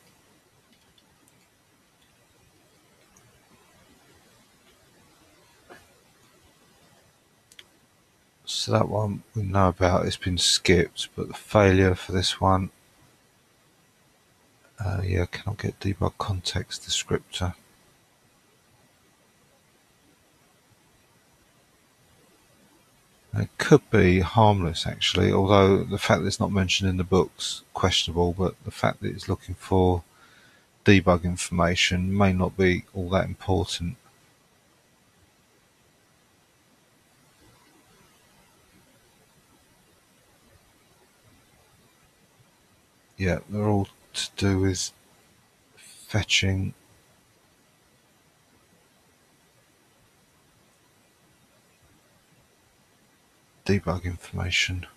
So that one we know about, it's been skipped, but the failure for this one, yeah, cannot get debug context descriptor. It could be harmless actually, although the fact that it's not mentioned in the book's questionable, but the fact that it's looking for debug information may not be all that important. yeah, they're all to do with fetching debug information.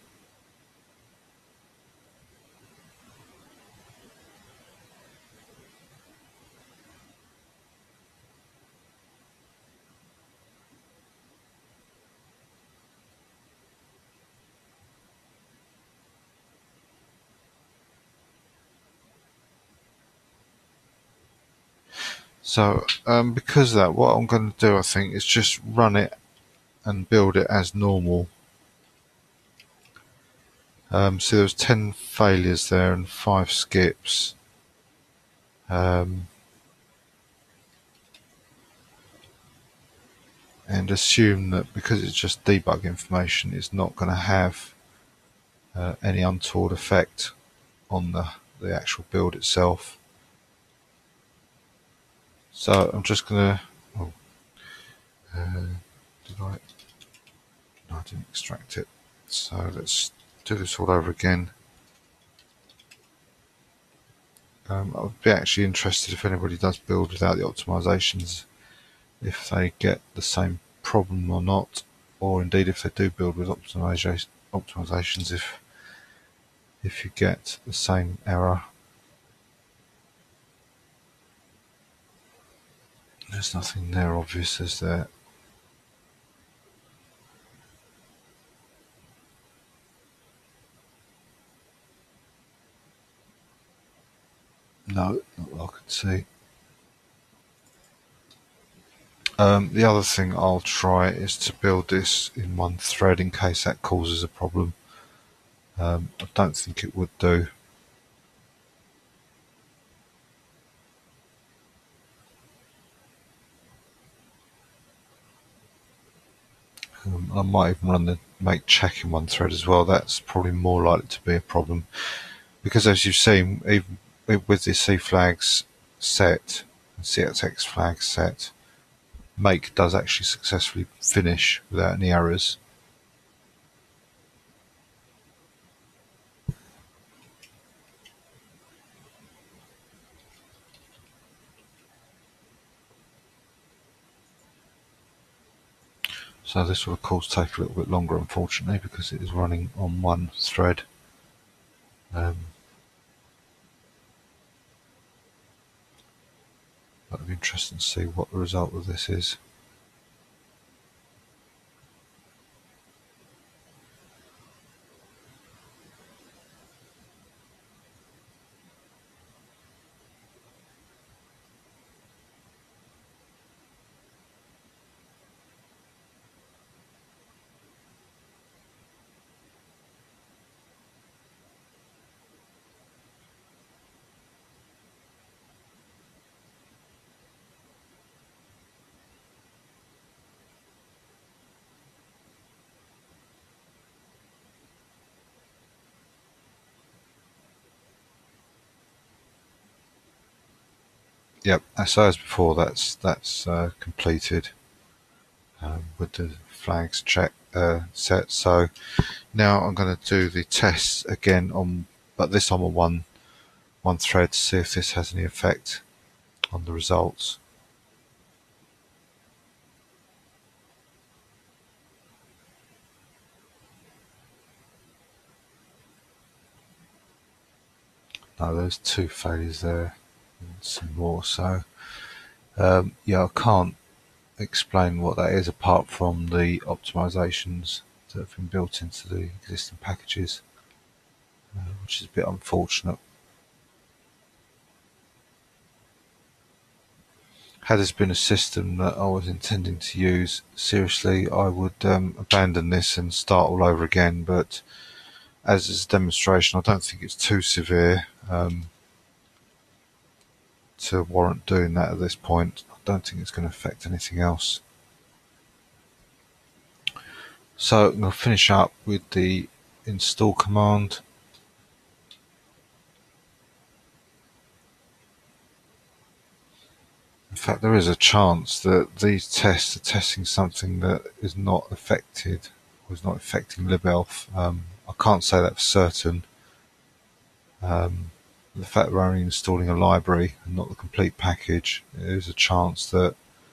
So because of that, what I'm going to do, I think, is just run it and build it as normal. So there was 10 failures there and 5 skips. And assume that because it's just debug information, it's not going to have any untoward effect on the actual build itself. So I'm just going to, did I? No, I didn't extract it. So let's do this all over again. I'd be actually interested if anybody does build without the optimizations, if they get the same problem or not, or indeed if they do build with optimizations, if you get the same error. There's nothing there obvious, is there? No, not that I can see. The other thing I'll try is to build this in one thread in case that causes a problem. I don't think it would do. I might even run the make check in one thread as well. That's probably more likely to be a problem because, as you've seen, even with the C flags set and CXX flags set, make does actually successfully finish without any errors. So this will of course take a little bit longer, unfortunately, because it is running on one thread. But it'll be interesting to see what the result of this is. Yep, so as before, that's completed with the flags check set. So now I'm going to do the tests again but this on one thread to see if this has any effect on the results. No, there's 2 failures there, and some more. So yeah, I can't explain what that is apart from the optimizations that have been built into the existing packages, which is a bit unfortunate. Had this been a system that I was intending to use seriously, I would abandon this and start all over again, but as is a demonstration, I don't think it's too severe to warrant doing that at this point. I don't think it's going to affect anything else. So I'm going to finish up with the install command. In fact, there is a chance that these tests are testing something that is not affected, or not affecting libelf. I can't say that for certain. the fact we're only installing a library and not the complete package, there's a chance that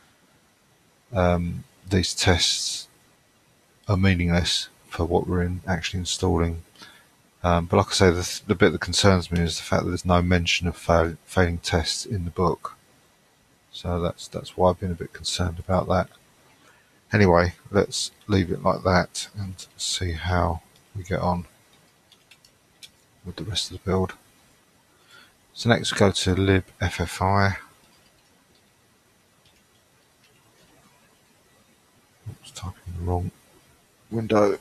these tests are meaningless for what we're actually installing. But like I say, the bit that concerns me is the fact that there's no mention of failing tests in the book. So that's why I've been a bit concerned about that. Anyway, let's leave it like that and see how we get on with the rest of the build. So next we go to libffi. Oops, typing the wrong window.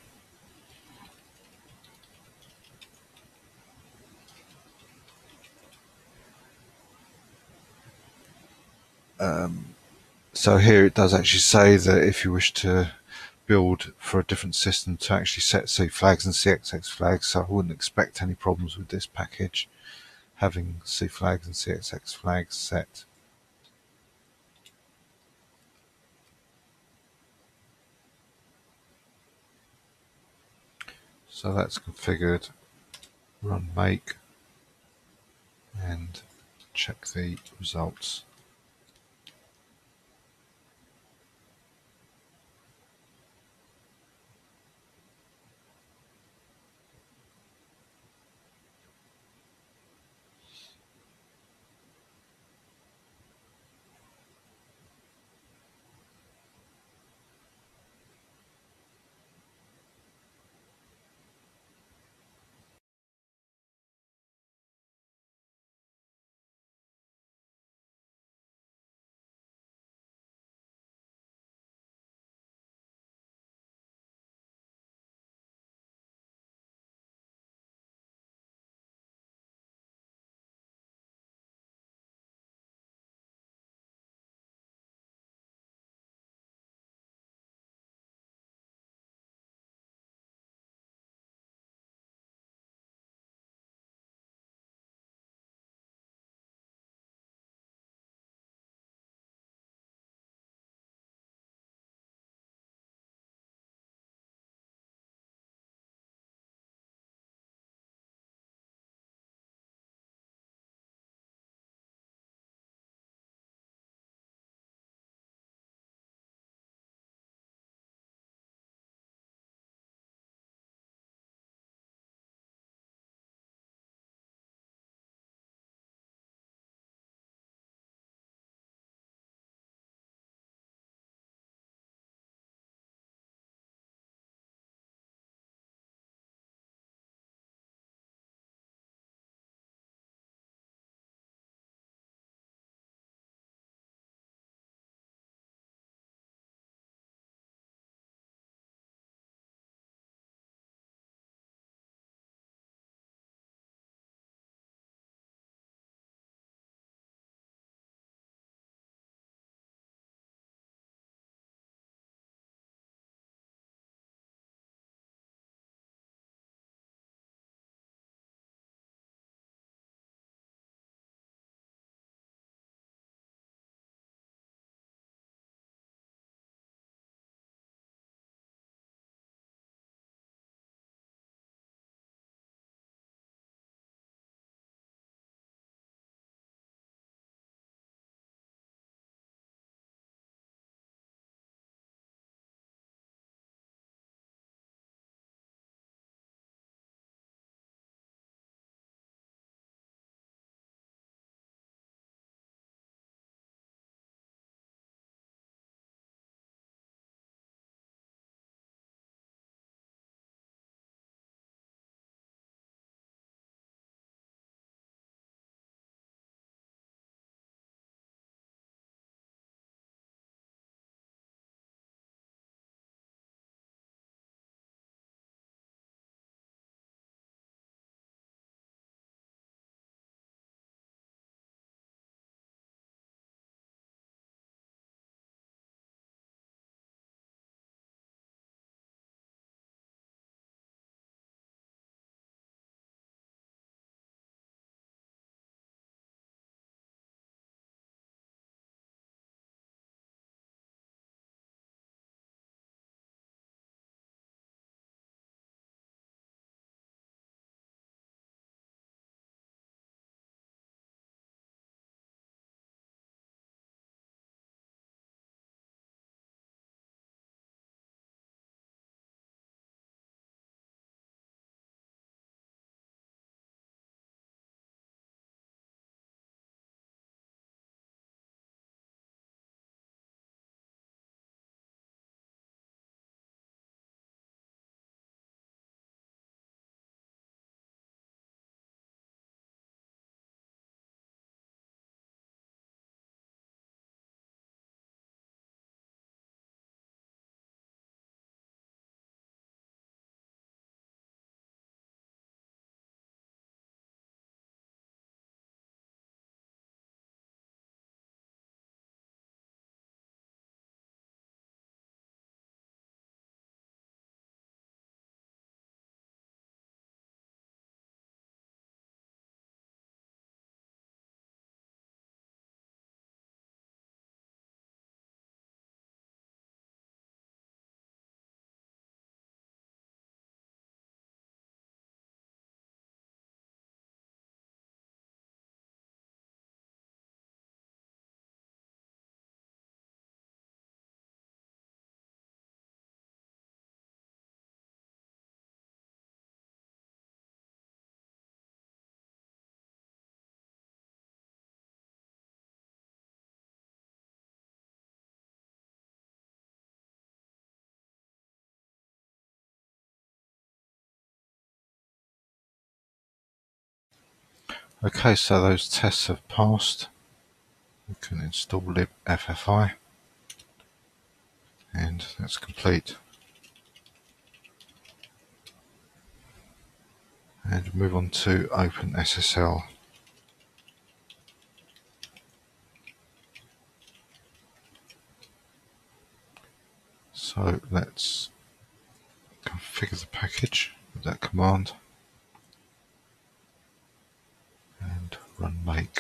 So here it does actually say that if you wish to build for a different system to actually set C flags and CXX flags, so I wouldn't expect any problems with this package having C flags and CXX flags set. So that's configured. Run make and check the results. Okay, so those tests have passed. We can install libffi, and that's complete. And move on to OpenSSL. So let's configure the package with that command and run make.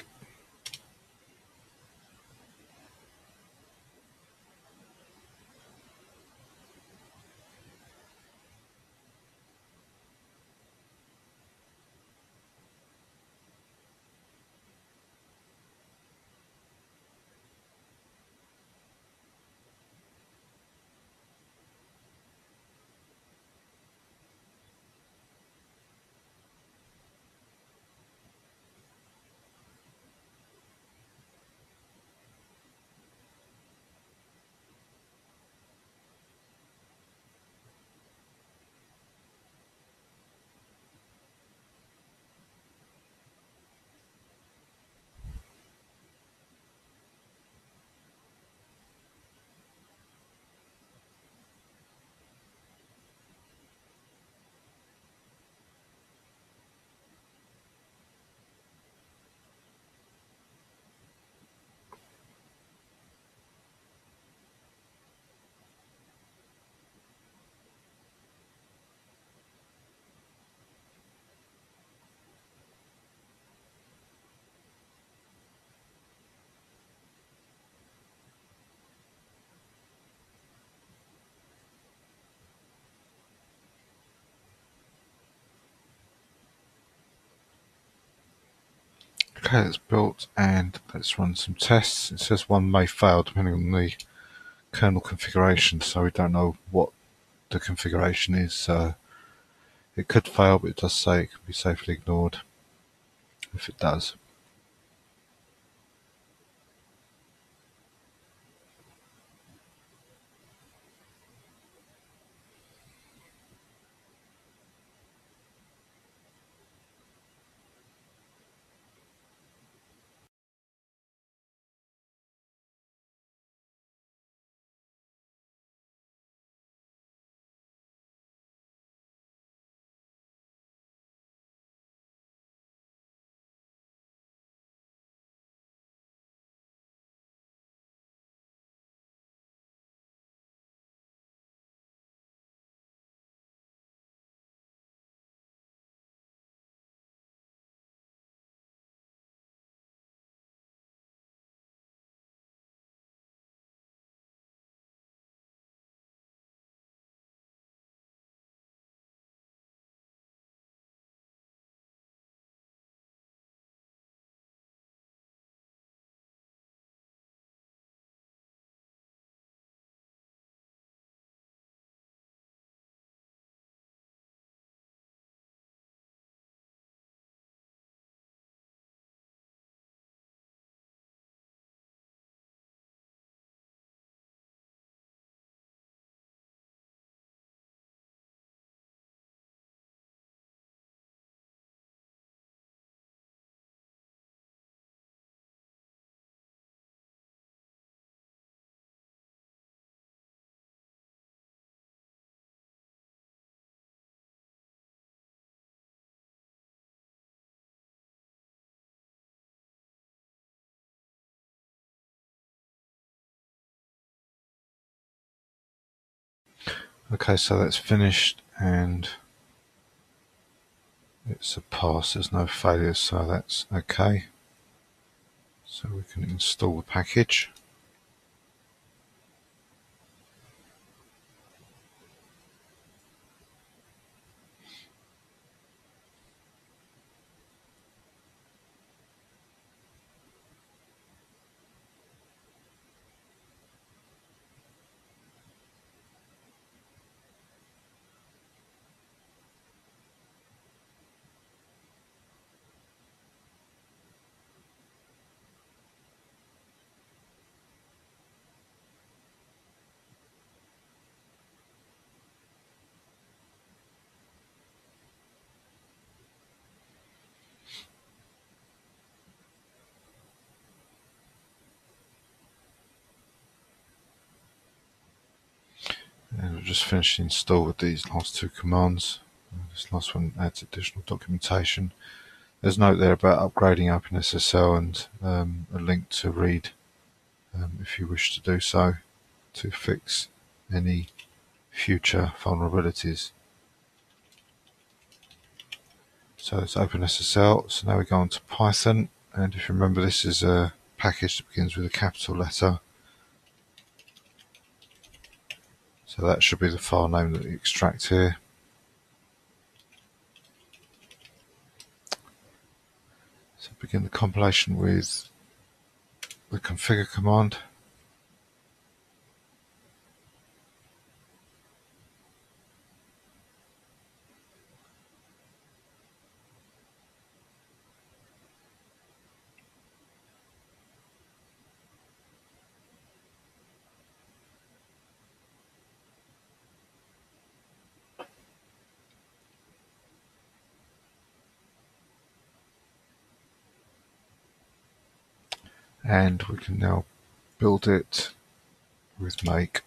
Okay, it's built, and let's run some tests. It says one may fail depending on the kernel configuration, so we don't know what the configuration is. So it could fail, but it does say it can be safely ignored if it does. Okay, so that's finished, and it's a pass. There's no failures, so that's okay. So we can install the package. just finish the install with these last two commands. This last one adds additional documentation. There's a note there about upgrading OpenSSL and a link to read if you wish to do so to fix any future vulnerabilities. So it's OpenSSL. So now we go on to Python, and if you remember, this is a package that begins with a capital letter. So that should be the file name that we extract here. So begin the compilation with the configure command. And we can now build it with make.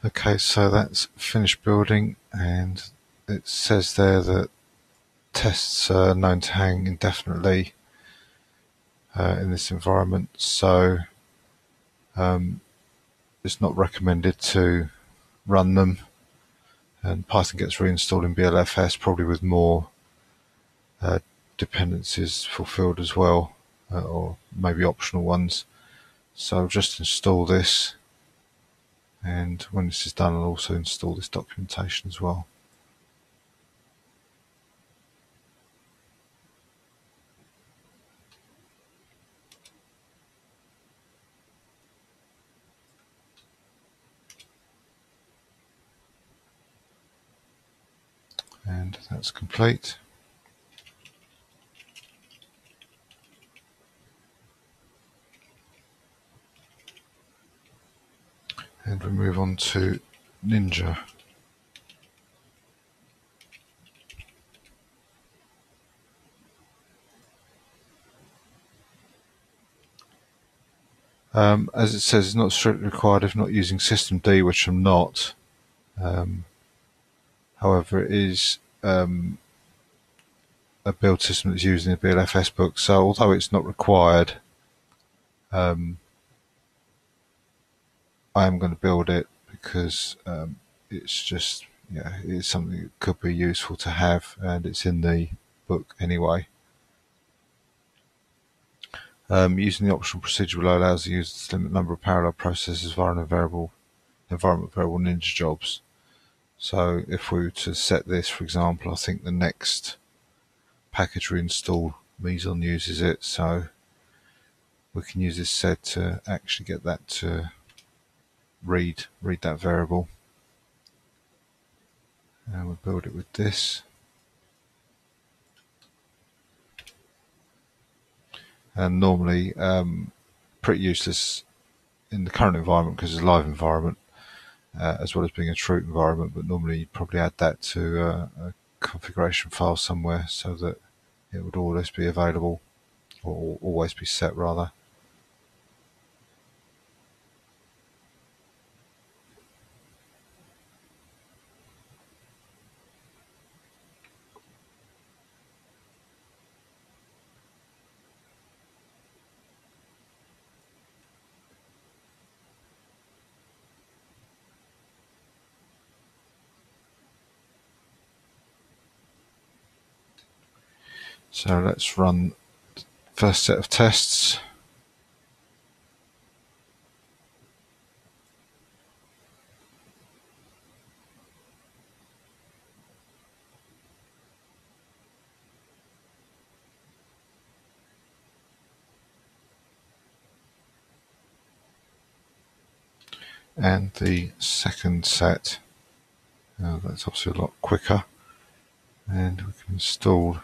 Okay, so that's finished building, and it says there that tests are known to hang indefinitely in this environment, so it's not recommended to run them, and Python gets reinstalled in BLFS, probably with more dependencies fulfilled as well, or maybe optional ones. So I'll just install this, and when this is done I'll also install this documentation as well. And that's complete. And we move on to Ninja. As it says, it's not strictly required if not using systemd, which I'm not. However, it is a build system that's used in the BLFS book, so although it's not required, I am going to build it because it's just, it's something that could be useful to have, and it's in the book anyway. Using the optional procedure below allows the user to limit the number of parallel processes via an environment variable Ninja jobs. So if we were to set this, for example, I think the next package reinstall Meson uses it, so we can use this set to actually get that to read that variable. And we'll build it with this. And normally pretty useless in the current environment because it's a live environment, as well as being a true environment, but normally you'd probably add that to a configuration file somewhere so that it would always be available, or always be set rather. So let's run the first set of tests. And the second set, that's obviously a lot quicker, and we can install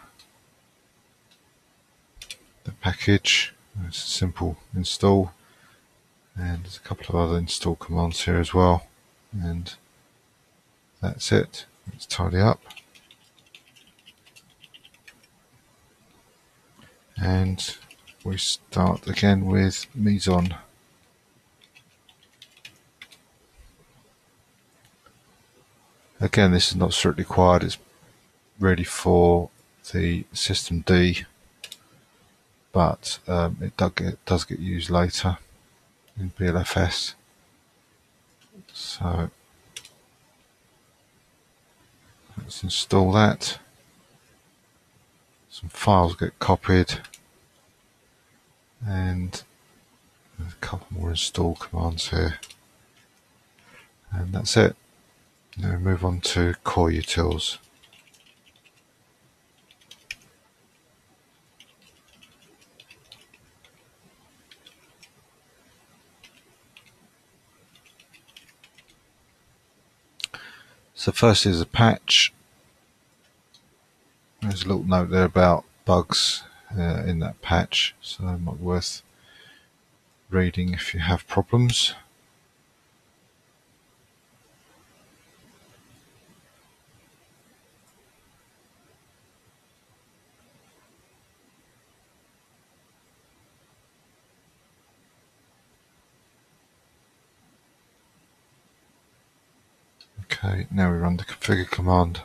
the package. It's a simple install, and there's a couple of other install commands here as well, and that's it. Let's tidy up, and we start again with Meson. Again, this is not strictly required, it's ready for the systemd, but it does get used later in BLFS. So let's install that. Some files get copied, and there's a couple more install commands here, and that's it. Now we move on to core utils. So first is a patch. There's a little note there about bugs in that patch, so it might be worth reading if you have problems. Okay, now we run the configure command.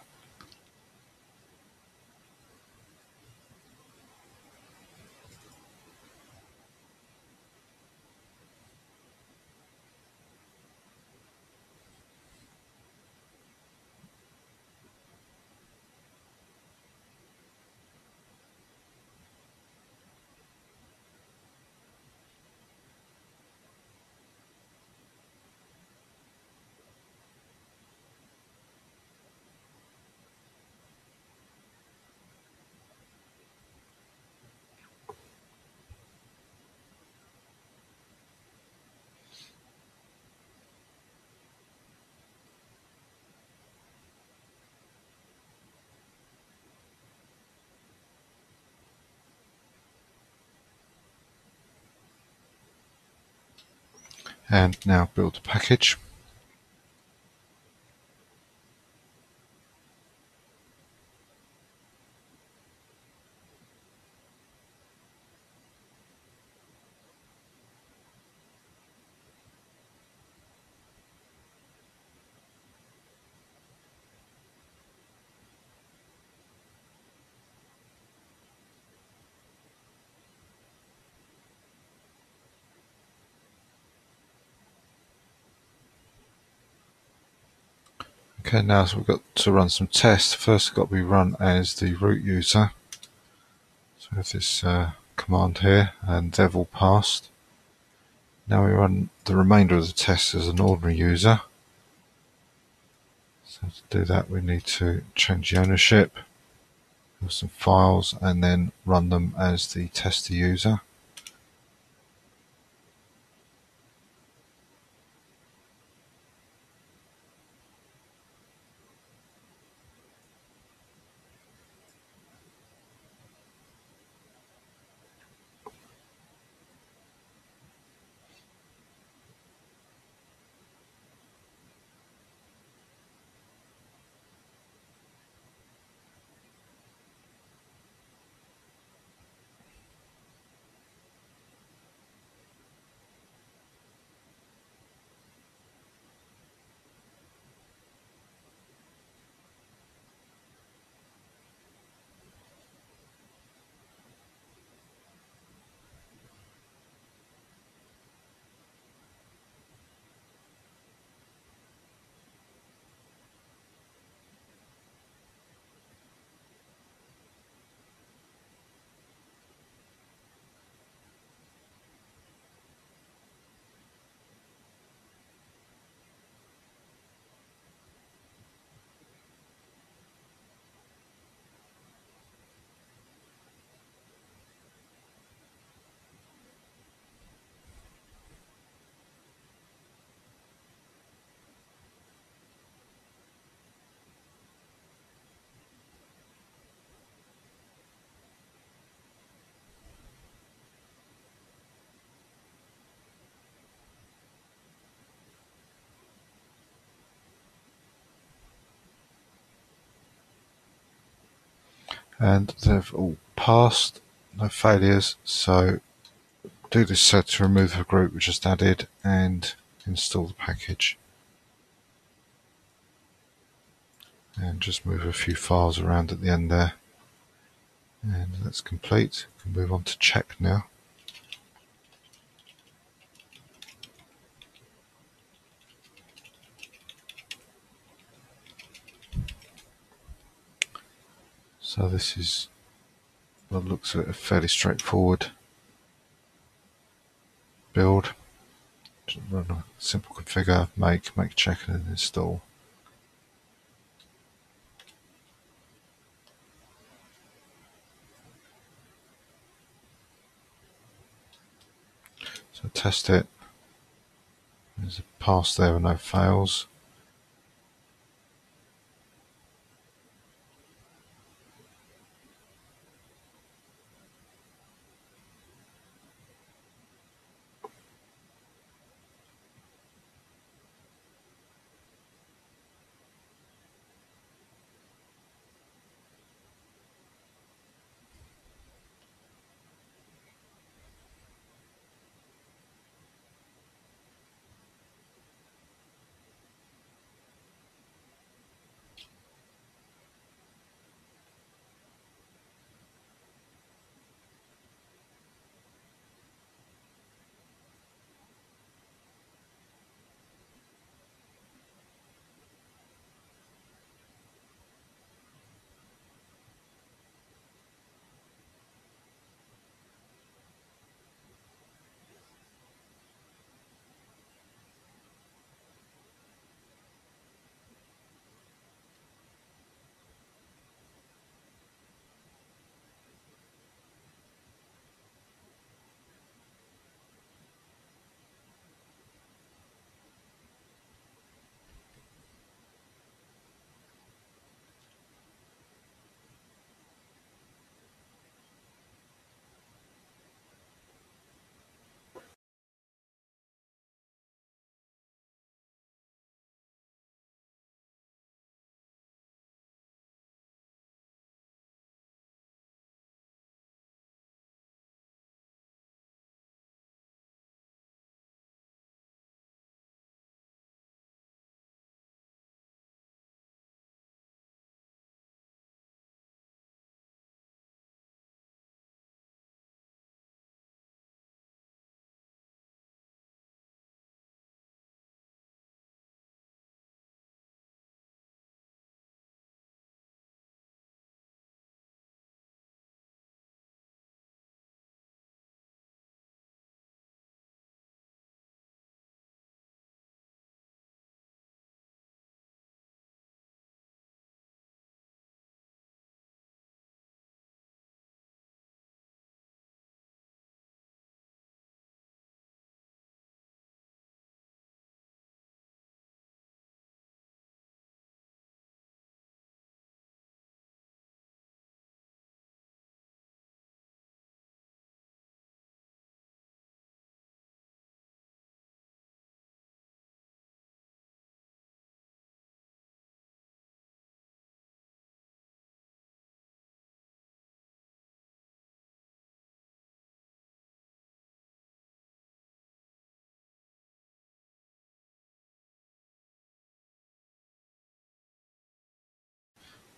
And now build a package. Okay, now so we've got to run some tests. First, it's got to be run as the root user. So we have this command here, and they've all passed. Now we run the remainder of the tests as an ordinary user. So to do that, we need to change the ownership of some files and then run them as the tester user. And they've all passed, no failures. So do this set to remove the group we just added and install the package. And just move a few files around at the end there. And that's complete. We can move on to check now. So this is what looks like a fairly straightforward build. Just run a simple configure, make check and install. So test it. There's a pass there with no fails.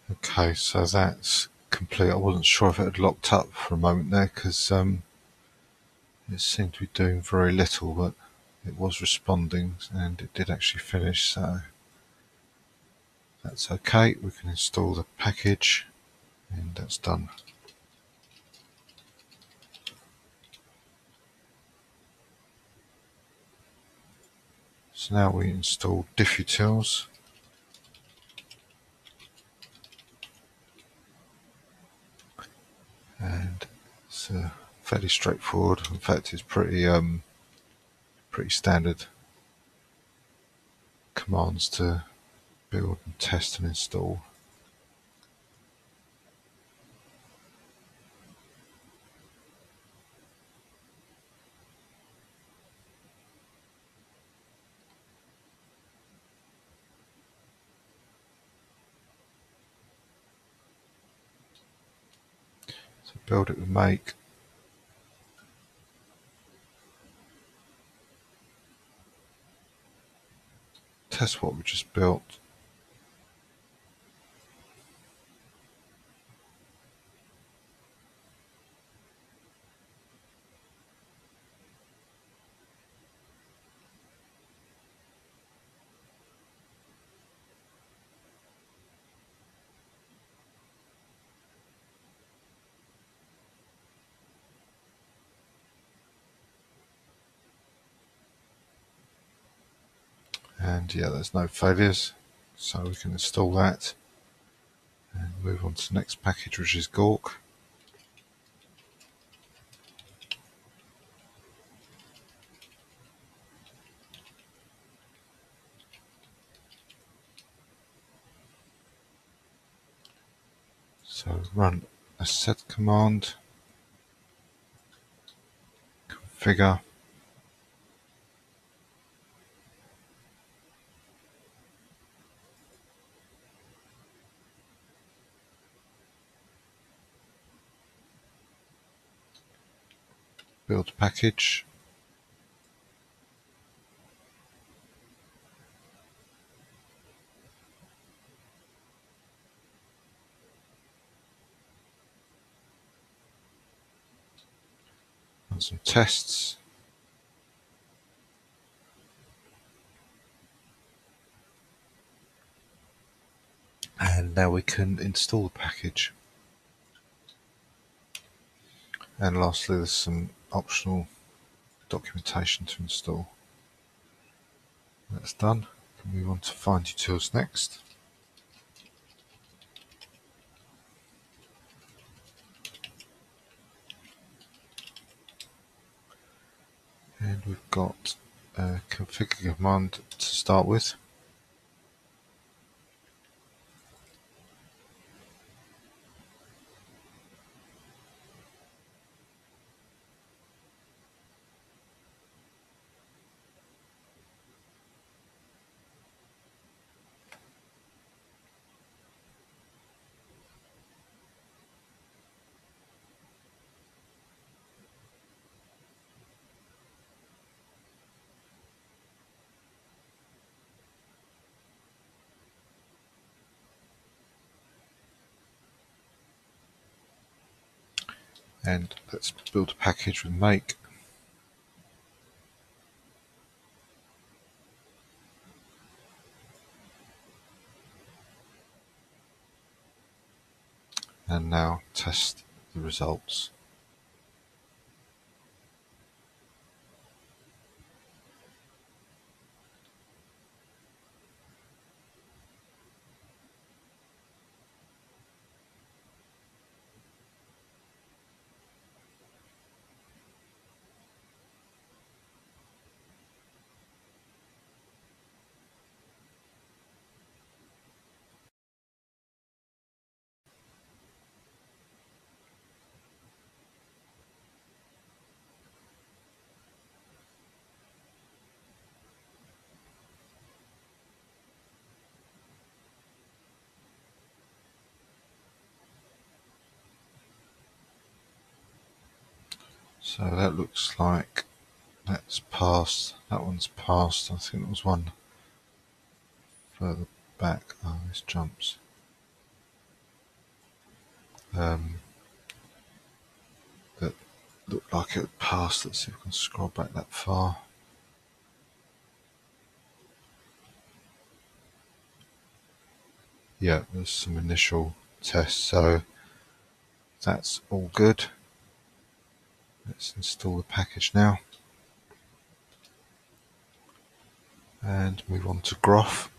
Okay, so that's complete. I wasn't sure if it had locked up for a moment there because it seemed to be doing very little, but it was responding and it did actually finish, so that's okay. We can install the package and that's done. So now we install Diffutils. And it's fairly straightforward. In fact, it's pretty standard commands to build and test and install. So build it with make. Test what we just built. And yeah, there's no failures. So we can install that and move on to the next package, which is Gawk. So run a set command, configure, build package, run some tests, and now we can install the package. And lastly, there's some optional documentation to install. That's done. We move on to Find Utils next. And we've got a configure command to start with. And let's build a package with make. And now test the results. So that looks like that's passed. That one's passed. I think there was one further back. Oh, this jumps. that looked like it would pass. Let's see if we can scroll back that far. Yeah, there's some initial tests, so that's all good. Let's install the package now and move on to Groff.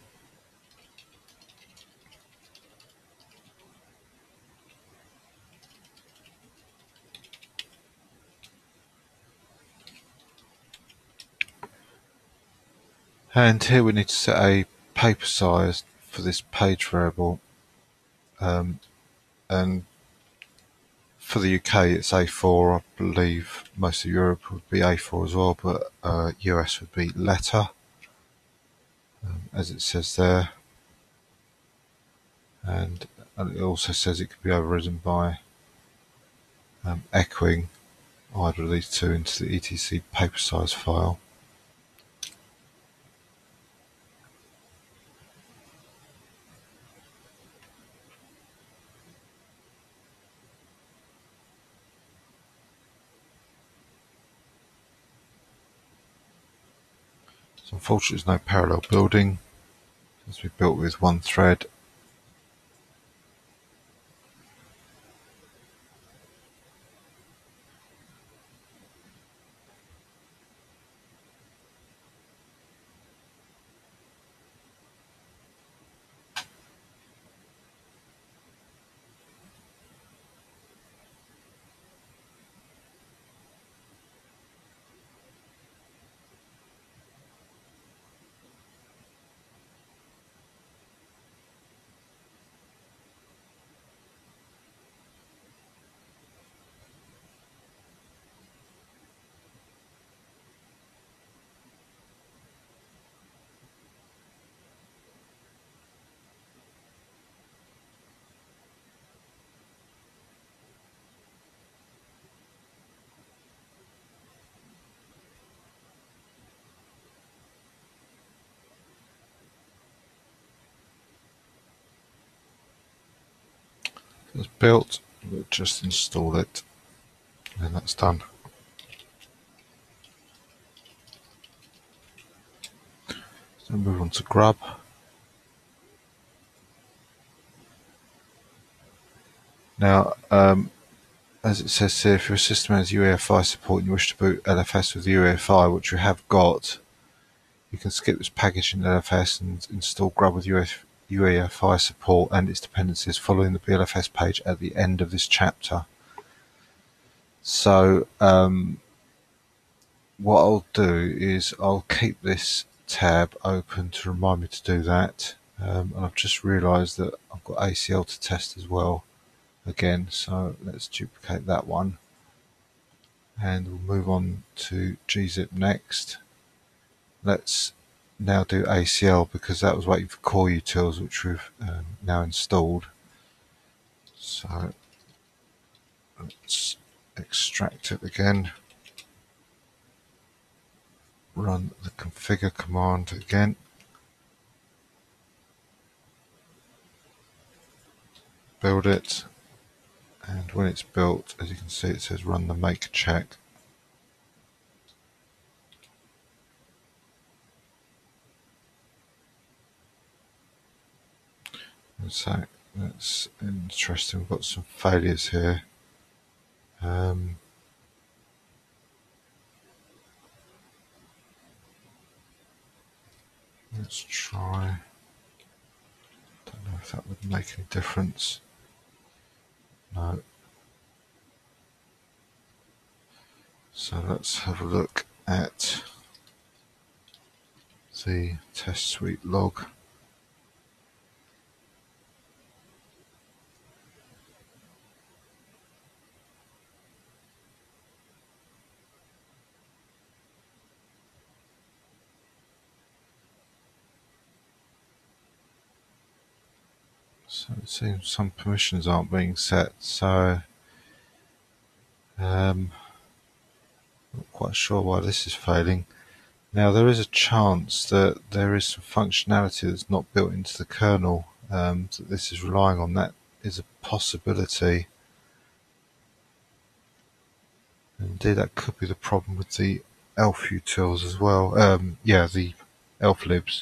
And here we need to set a paper size for this page variable, and for the UK it's A4. I believe most of Europe would be A4 as well, but US would be letter, as it says there. And it also says it could be overridden by echoing either of these two into the etc paper size file. So unfortunately there's no parallel building, as we built with one thread. It's built, we'll just install it, and that's done. So move on to Grub. Now, as it says here, if your system has UEFI support and you wish to boot LFS with UEFI, which you have got, you can skip this package in LFS and install Grub with UEFI support and its dependencies following the BLFS page at the end of this chapter. So what I'll do is I'll keep this tab open to remind me to do that, and I've just realised that I've got ACL to test as well again, so let's duplicate that one and we'll move on to gzip next. Let's now do ACL because that was waiting for core utils, which we've now installed. So let's extract it again, run the configure command again, build it, and when it's built, as you can see, it says run the make check. And so that's interesting, we've got some failures here. Let's try, don't know if that would make any difference. No. So let's have a look at the test suite log. So it seems some permissions aren't being set, so not quite sure why this is failing. Now there is a chance that there is some functionality that's not built into the kernel that this is relying on. That is a possibility. Indeed, that could be the problem with the elf utils as well. Yeah, the elf libs.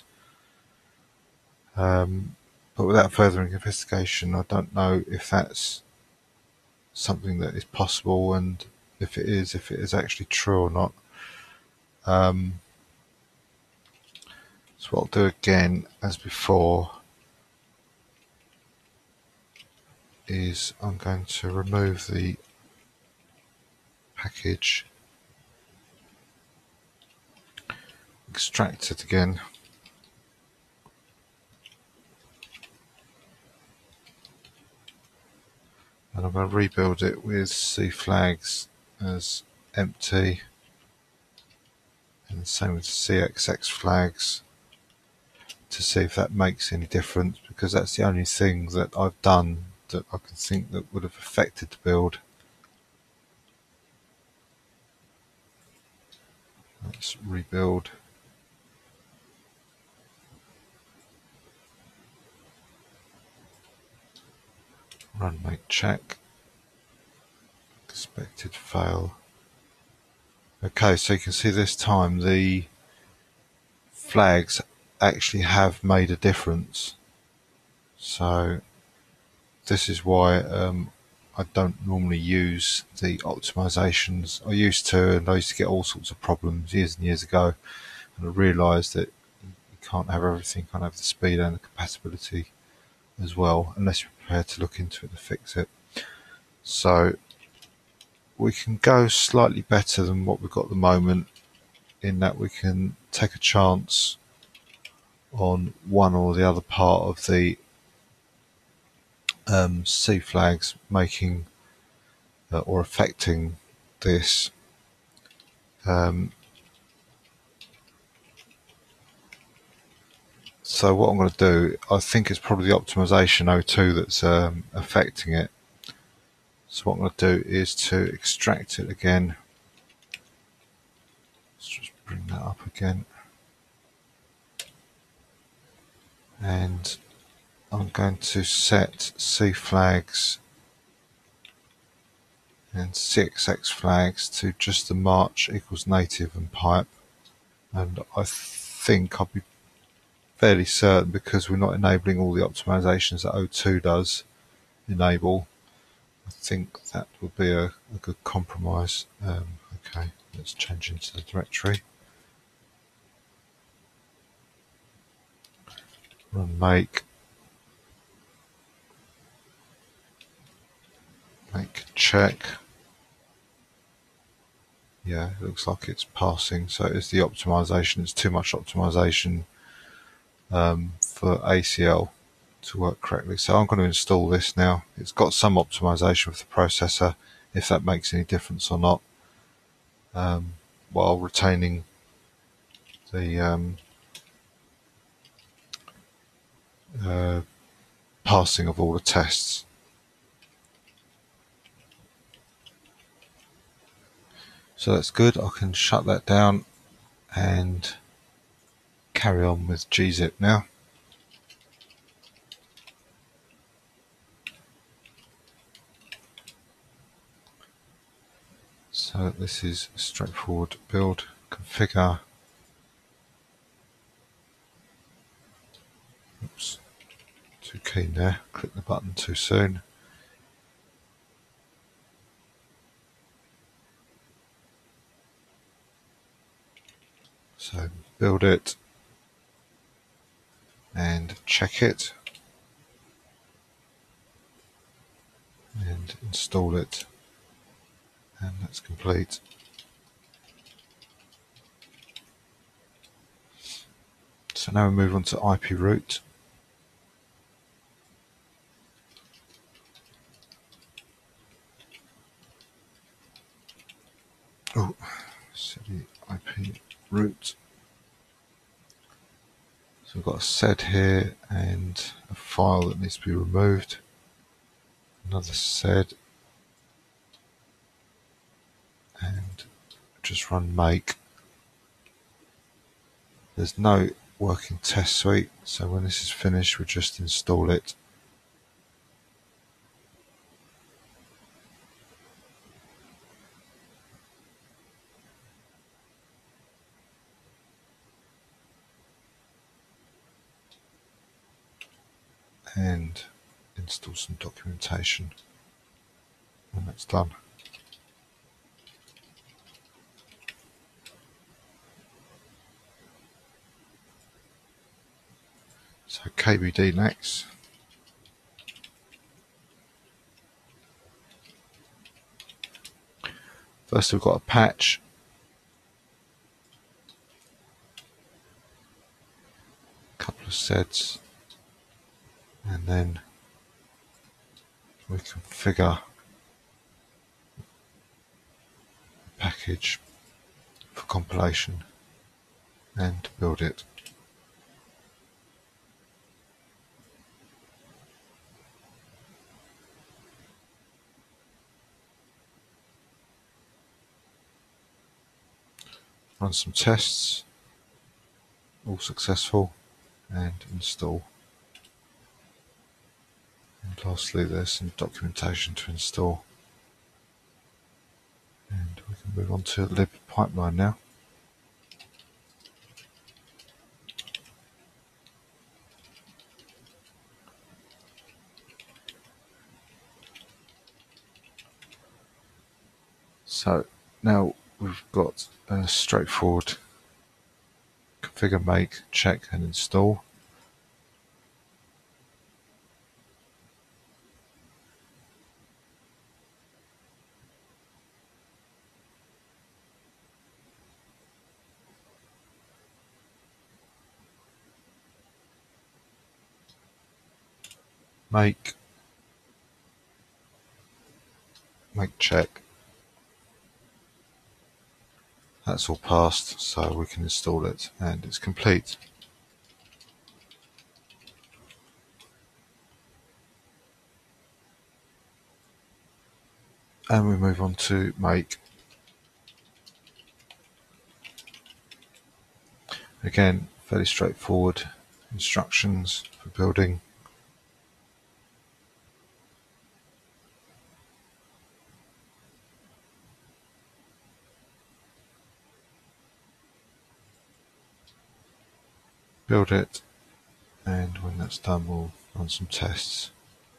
But without further investigation, I don't know if that's something that is possible, and if it is actually true or not. So what I'll do again, as before, is I'm going to remove the package, extract it again, and I'm going to rebuild it with C flags as empty, and the same with CXX flags, to see if that makes any difference, because that's the only thing that I've done that I can think that would have affected the build. Let's rebuild. Run make check. Expected fail. Okay, so you can see this time the flags actually have made a difference. So this is why I don't normally use the optimizations. I used to, and I used to get all sorts of problems years and years ago, and I realised that you can't have everything, you can't have the speed and the compatibility as well, unless you're prepared to look into it to fix it. So we can go slightly better than what we've got at the moment, in that we can take a chance on one or the other part of the C flags making or affecting this. So what I'm going to do, I think it's probably the optimization 02 that's affecting it. So what I'm going to do is to extract it again. Let's just bring that up again. And I'm going to set C flags and CXX flags to just the march equals native and pipe. And I think I'll be fairly certain, because we're not enabling all the optimizations that O2 does enable, I think that would be a good compromise. Okay, let's change into the directory. Run make check. Yeah, it looks like it's passing. So it's the optimization. It's too much optimization for ACL to work correctly. So I'm going to install this now. It's got some optimization with the processor, if that makes any difference or not, while retaining the passing of all the tests. So that's good. I can shut that down and carry on with gzip now. So this is a straightforward build. Configure. Oops, too keen there. Click the button too soon. So build it and check it and install it, and that's complete. So now we move on to IP route. Oh, city IP route. So we've got a sed here and a file that needs to be removed. Another sed, and just run make. There's no working test suite, so when this is finished, we'll just install it. install some documentation when that's done. So KBD next. First we've got a patch. A couple of sets. And then we configure the package for compilation and build it. Run some tests, all successful, and install. And lastly, there's some documentation to install. And we can move on to lib pipeline now. So now we've got a straightforward configure, make, check, and install. Make check. That's all passed, so we can install it, and it's complete. And we move on to make. Again, fairly straightforward instructions for building. Build it, and when that's done, we'll run some tests.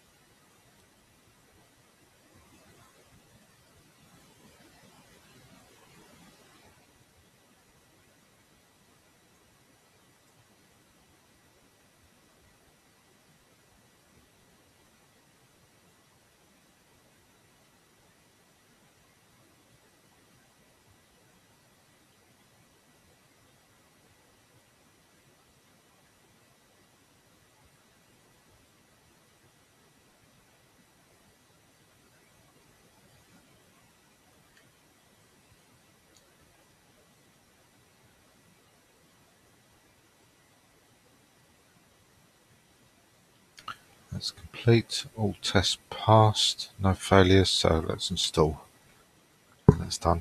That's complete. All tests passed. No failures, so let's install. And that's done.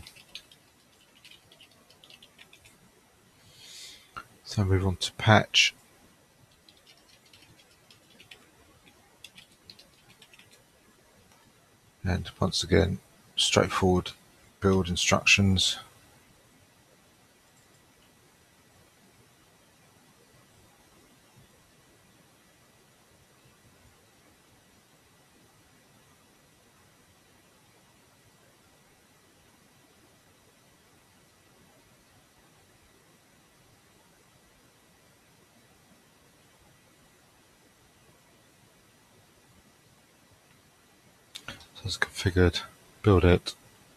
So move on to patch. And once again, straightforward build instructions. So it's configured. Build it.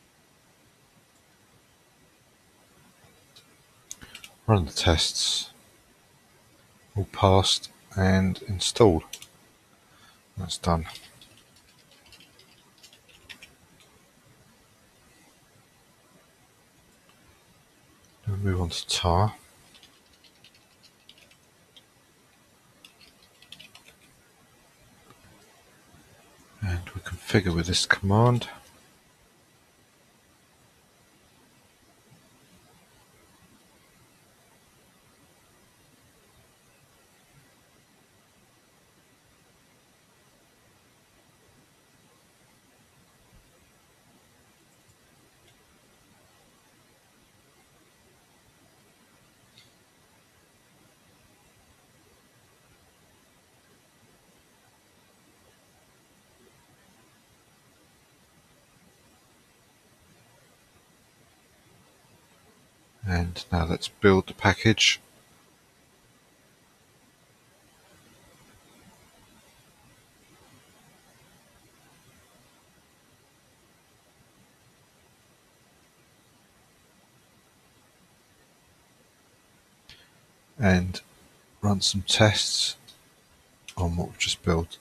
Run the tests. All passed and installed. That's done. Now move on to tar. And we configure with this command. And now let's build the package. And run some tests on what we've just built.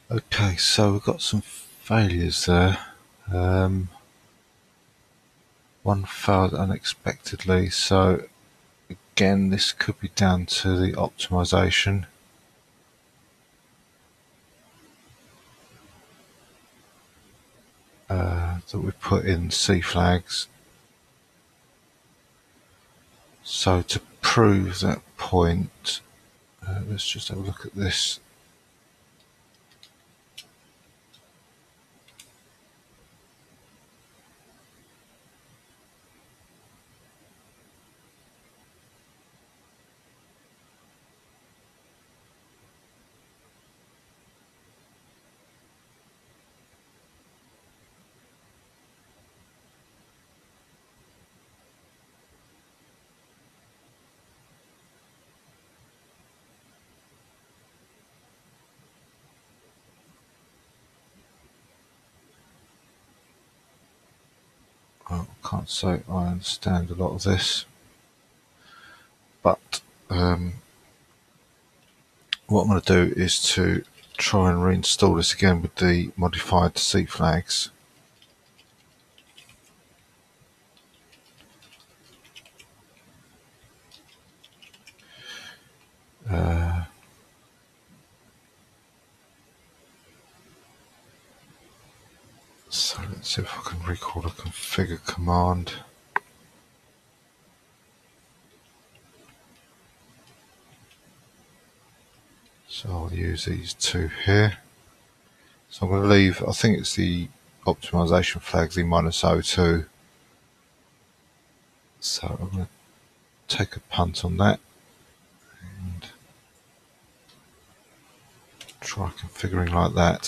Okay, so we've got some failures there. One failed unexpectedly, so again this could be down to the optimization. That we put in C flags. So to prove that point, let's just have a look at this. I can't say I understand a lot of this, but what I'm going to do is to try and reinstall this again with the modified C flags. So let's see if I can recall a configure command. So I'll use these two here. So I'm going to leave, I think it's the optimization flags, the -02. So I'm going to take a punt on that and try configuring like that.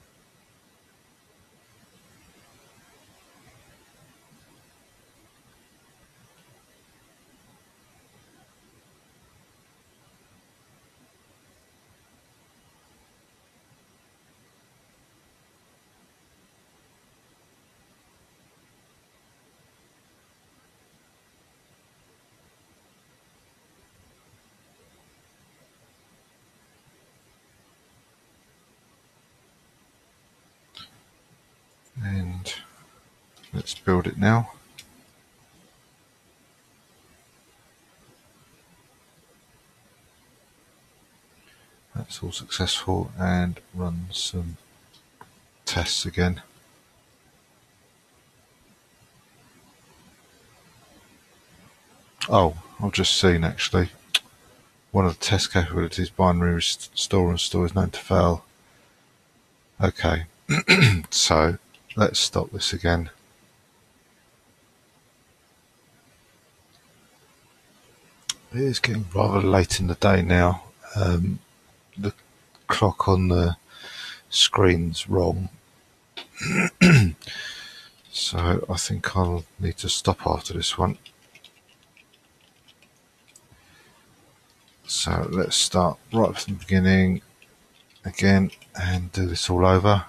And let's build it now. That's all successful, and run some tests again. Oh, I've just seen actually one of the test capabilities, binary restore and store, is known to fail. Okay, so let's stop this again. It is getting rather late in the day now. The clock on the screen's wrong, so I think I'll need to stop after this one. So let's start right from the beginning again and do this all over.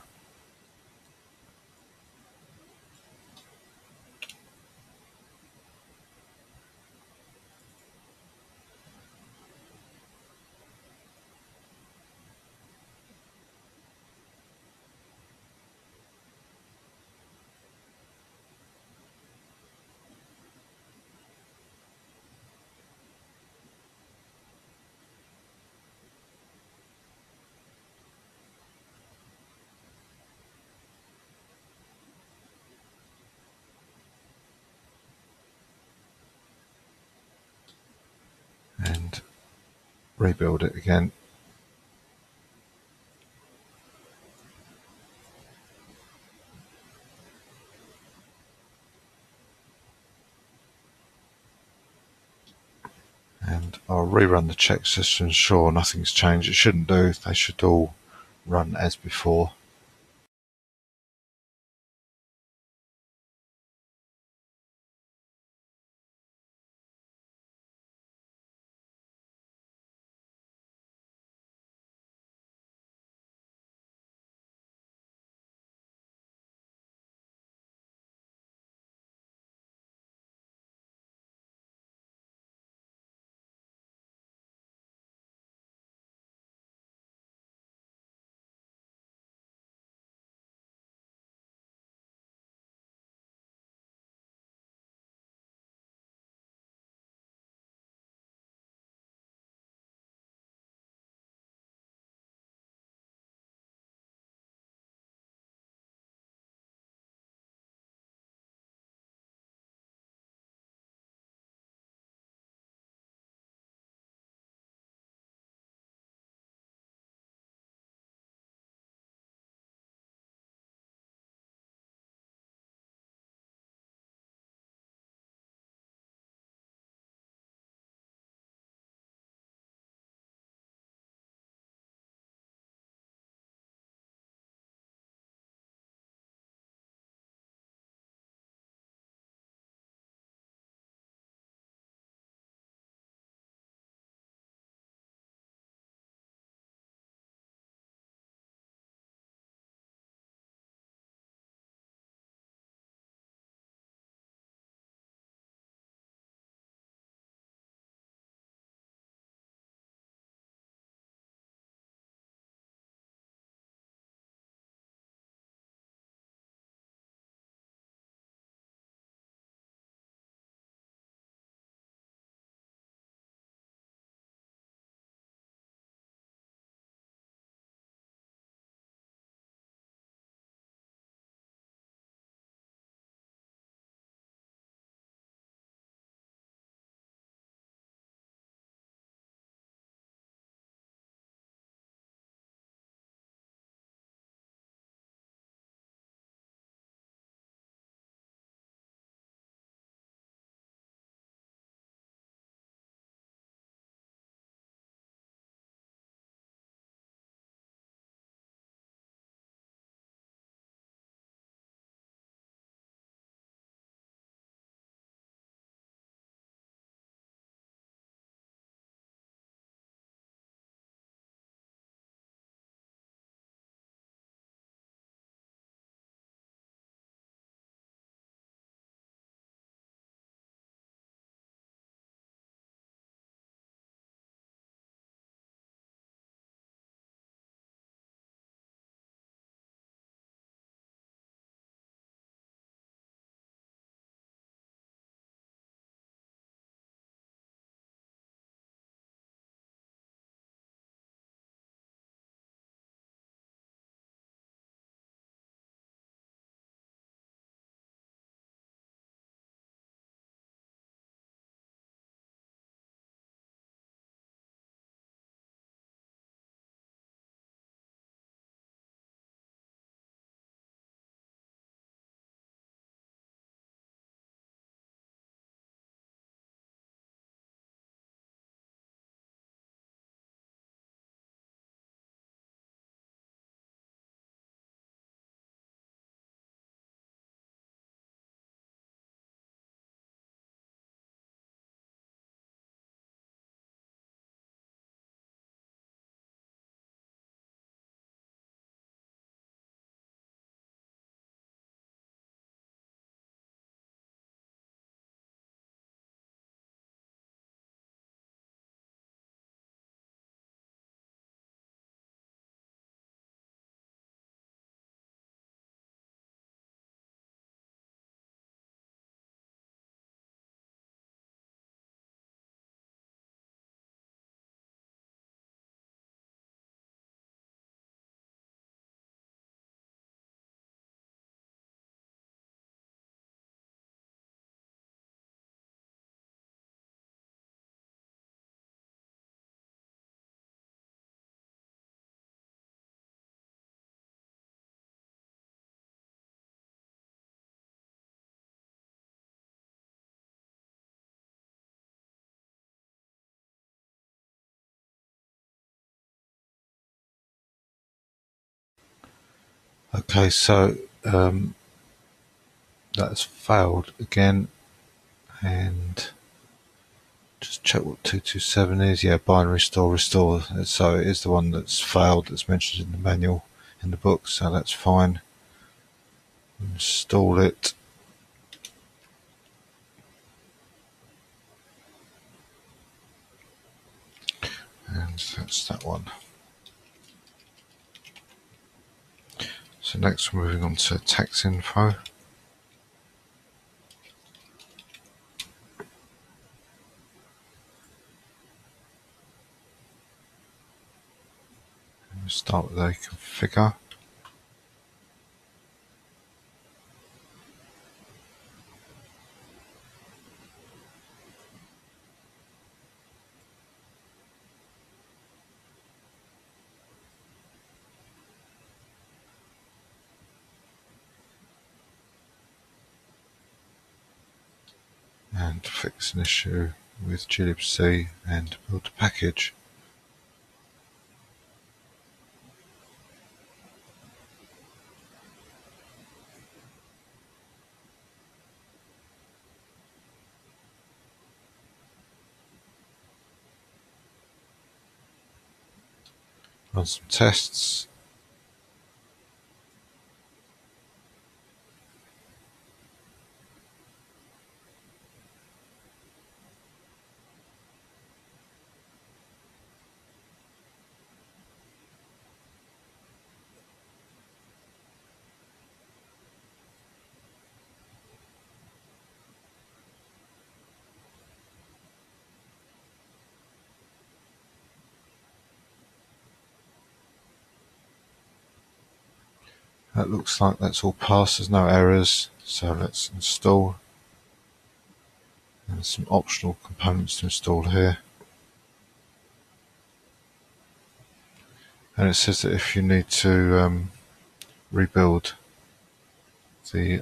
And rebuild it again. And I'll rerun the checks just to ensure nothing's changed. It shouldn't do. They should all run as before. Okay, so that's failed again, and just check what 227 is. Yeah, binary store restore. So it is the one that's failed that's mentioned in the manual in the book, so that's fine. Install it. And that's that one. So next we're moving on to tax info. We'll start with a configure. And fix an issue with glibc and build a package. Run some tests. That looks like that's all passed, there's no errors, so let's install. And some optional components to install here. And it says that if you need to rebuild the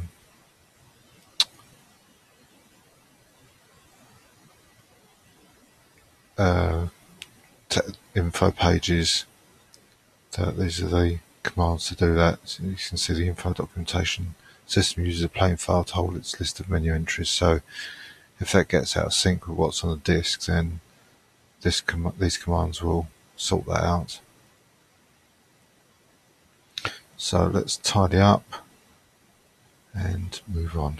uh, info pages, these are the commands to do that. So you can see the info documentation. System uses a plain file to hold its list of menu entries, so if that gets out of sync with what's on the disk, then these commands will sort that out. So let's tidy up and move on.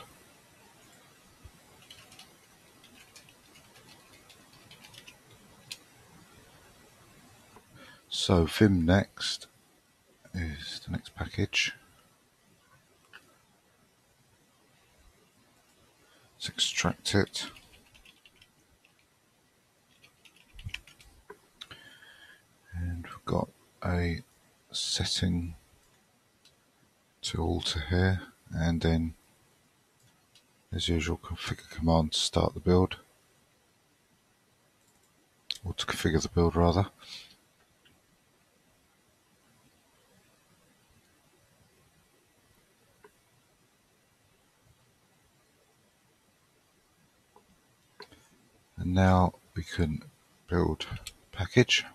So Vim next is the next package. Let's extract it. And we've got a setting to alter here, and then as usual configure command to start the build, or to configure the build rather. And now we can build package.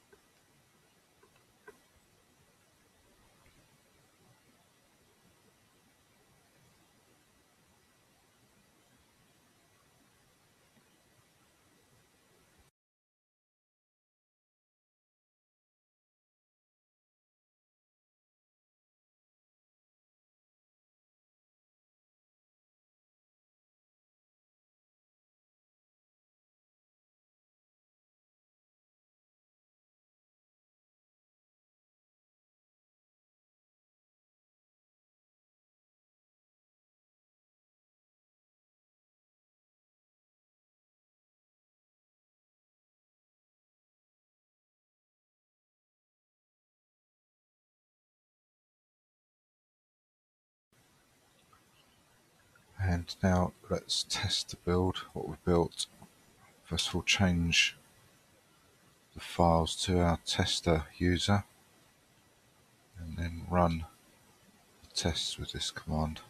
And now let's test the build, what we've built. First of all, change the files to our tester user, and then run the tests with this command.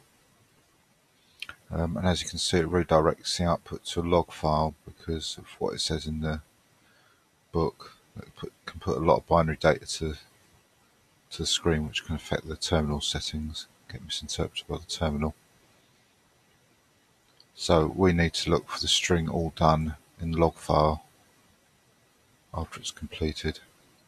And as you can see, it redirects the output to a log file because of what it says in the book. It can put a lot of binary data to to the screen, which can affect the terminal settings, get misinterpreted by the terminal. So we need to look for the string all done in the log file after it's completed.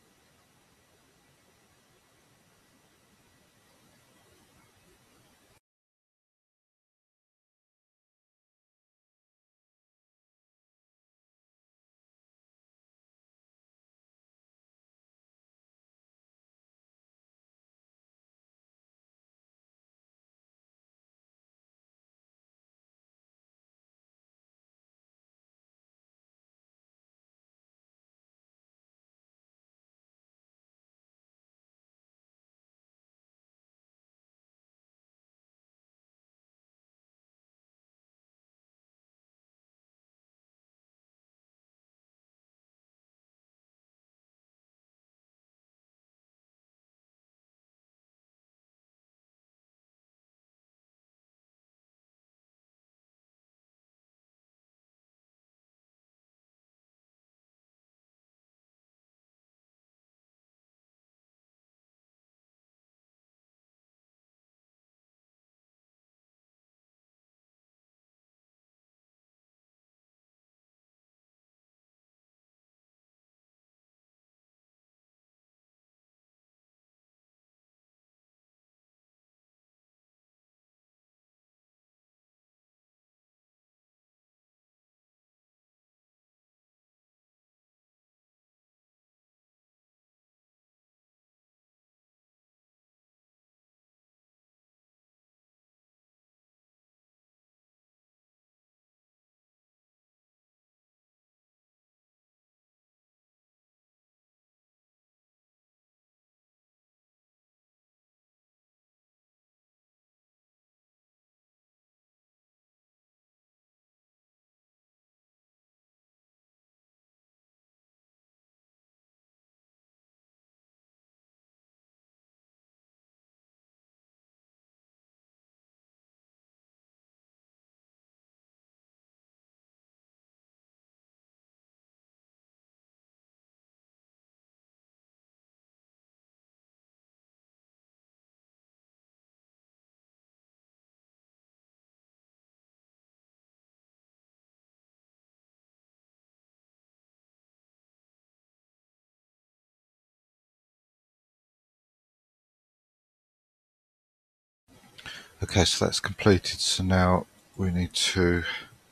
Okay, so that's completed. So now we need to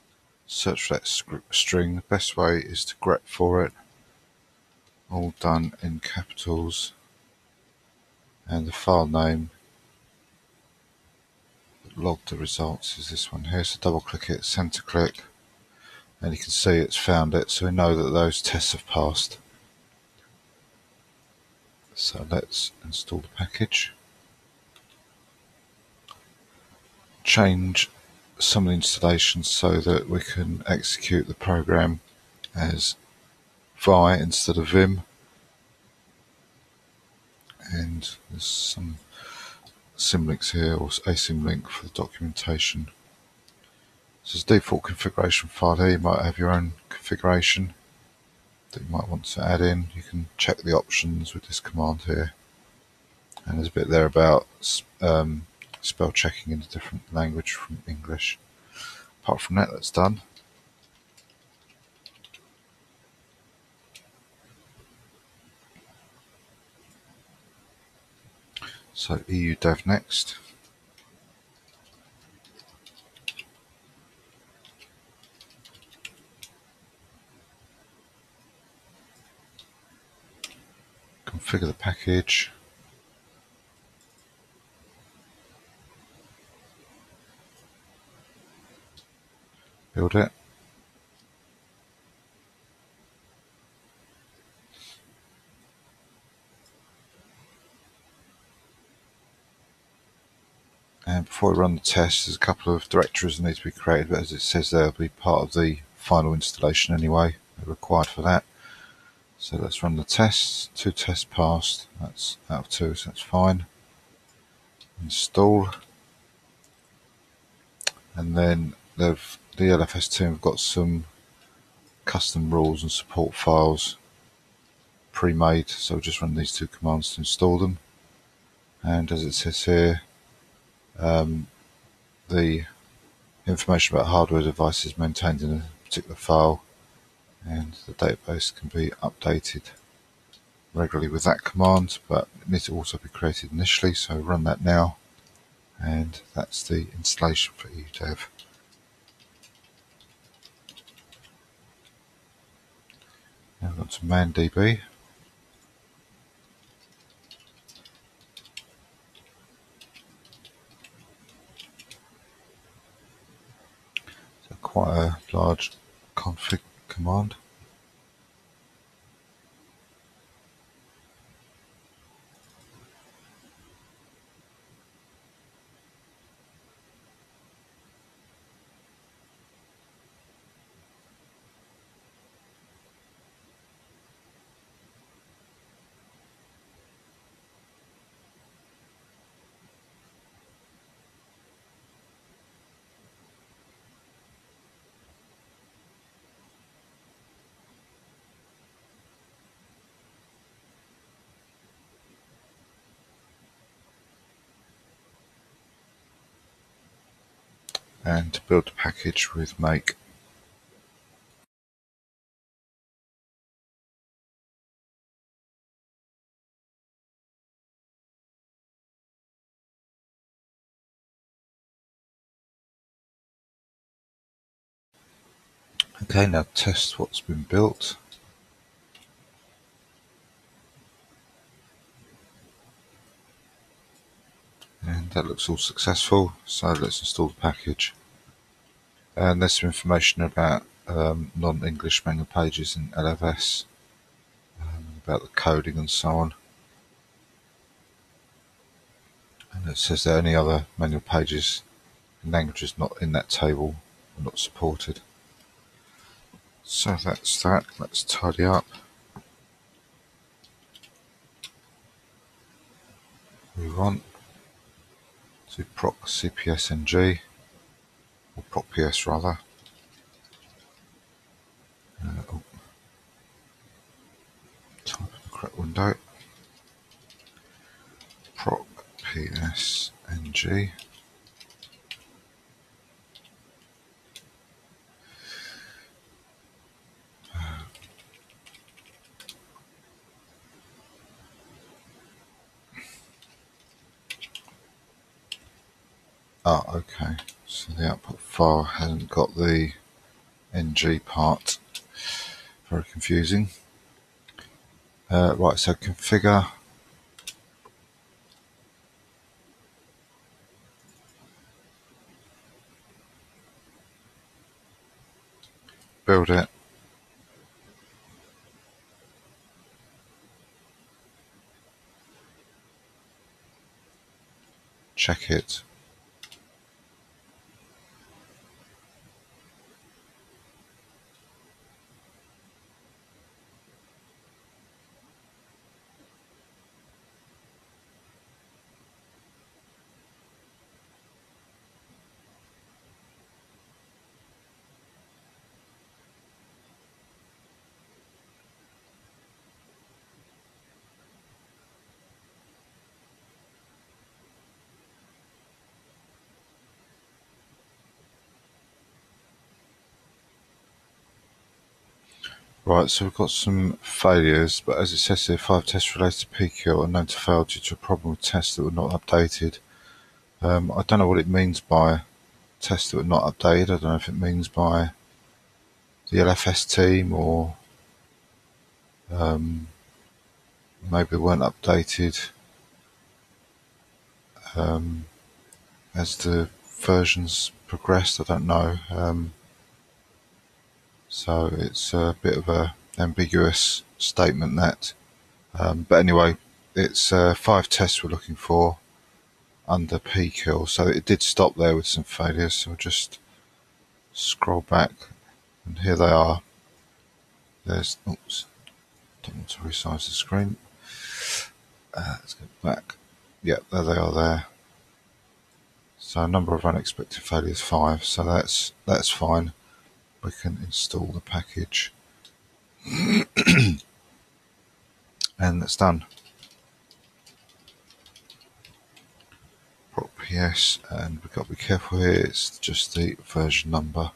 search for that string. The best way is to grep for it, all done in capitals, and the file name that logged the results is this one here. So double click it, center click, and you can see it's found it, so we know that those tests have passed. So let's install the package. Change some of the installations so that we can execute the program as vi instead of vim, and there's some symlinks here, or asymlink for the documentation. This is default configuration file here. You might have your own configuration that you might want to add in. You can check the options with this command here, and there's a bit there about spell checking in a different language from English. Apart from that, that's done. So EU dev next. Configure the package. Build it. And before we run the test, there's a couple of directories that need to be created, but as it says there, they'll be part of the final installation anyway. They're required for that. So let's run the tests. 2 tests passed. That's out of 2, so that's fine. Install. And then the LFS team have got some custom rules and support files pre-made, so we'll just run these 2 commands to install them. and as it says here, the information about hardware devices maintained in a particular file, and the database can be updated regularly with that command, but it needs to also be created initially, so run that now, and that's the installation for EUDEV. Now we've got to ManDB. So quite a large config command. And to build a package with make. Okay, now test what's been built. And that looks all successful, so let's install the package. And there's some information about non-English manual pages in LFS, about the coding and so on. And it says that any other manual pages in languages not in that table are not supported. So that's that. Let's tidy up. Move on to proc cpsng, or proc ps rather. Type in the correct window. Proc psng. Okay. So the output file hasn't got the ng part. Very confusing. Right, so configure, build it, check it, Right, so we've got some failures, but as it says here, 5 tests related to PQ are known to fail due to a problem with tests that were not updated. I don't know what it means by tests that were not updated. I don't know if it means by the LFS team, or maybe they weren't updated as the versions progressed. I don't know. So it's a bit of a ambiguous statement, that. But anyway, it's 5 tests we're looking for under pkill, so it did stop there with some failures. So we'll just scroll back, and here they are. There's, oops, don't want to resize the screen. Let's go back. Yeah, there they are there. So number of unexpected failures 5, so that's fine. We can install the package and that's done. LPS, and we've got to be careful here, it's just the version number.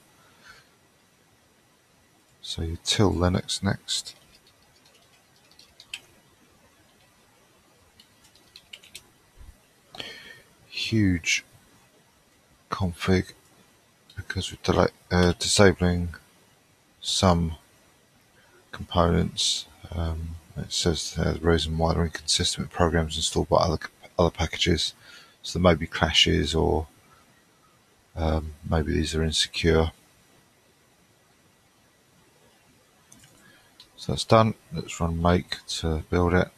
So util Linux next. Huge config because we're disabling some components. It says the reason why they're inconsistent with programs installed by other packages. So there may be clashes, or maybe these are insecure. So that's done. Let's run make to build it.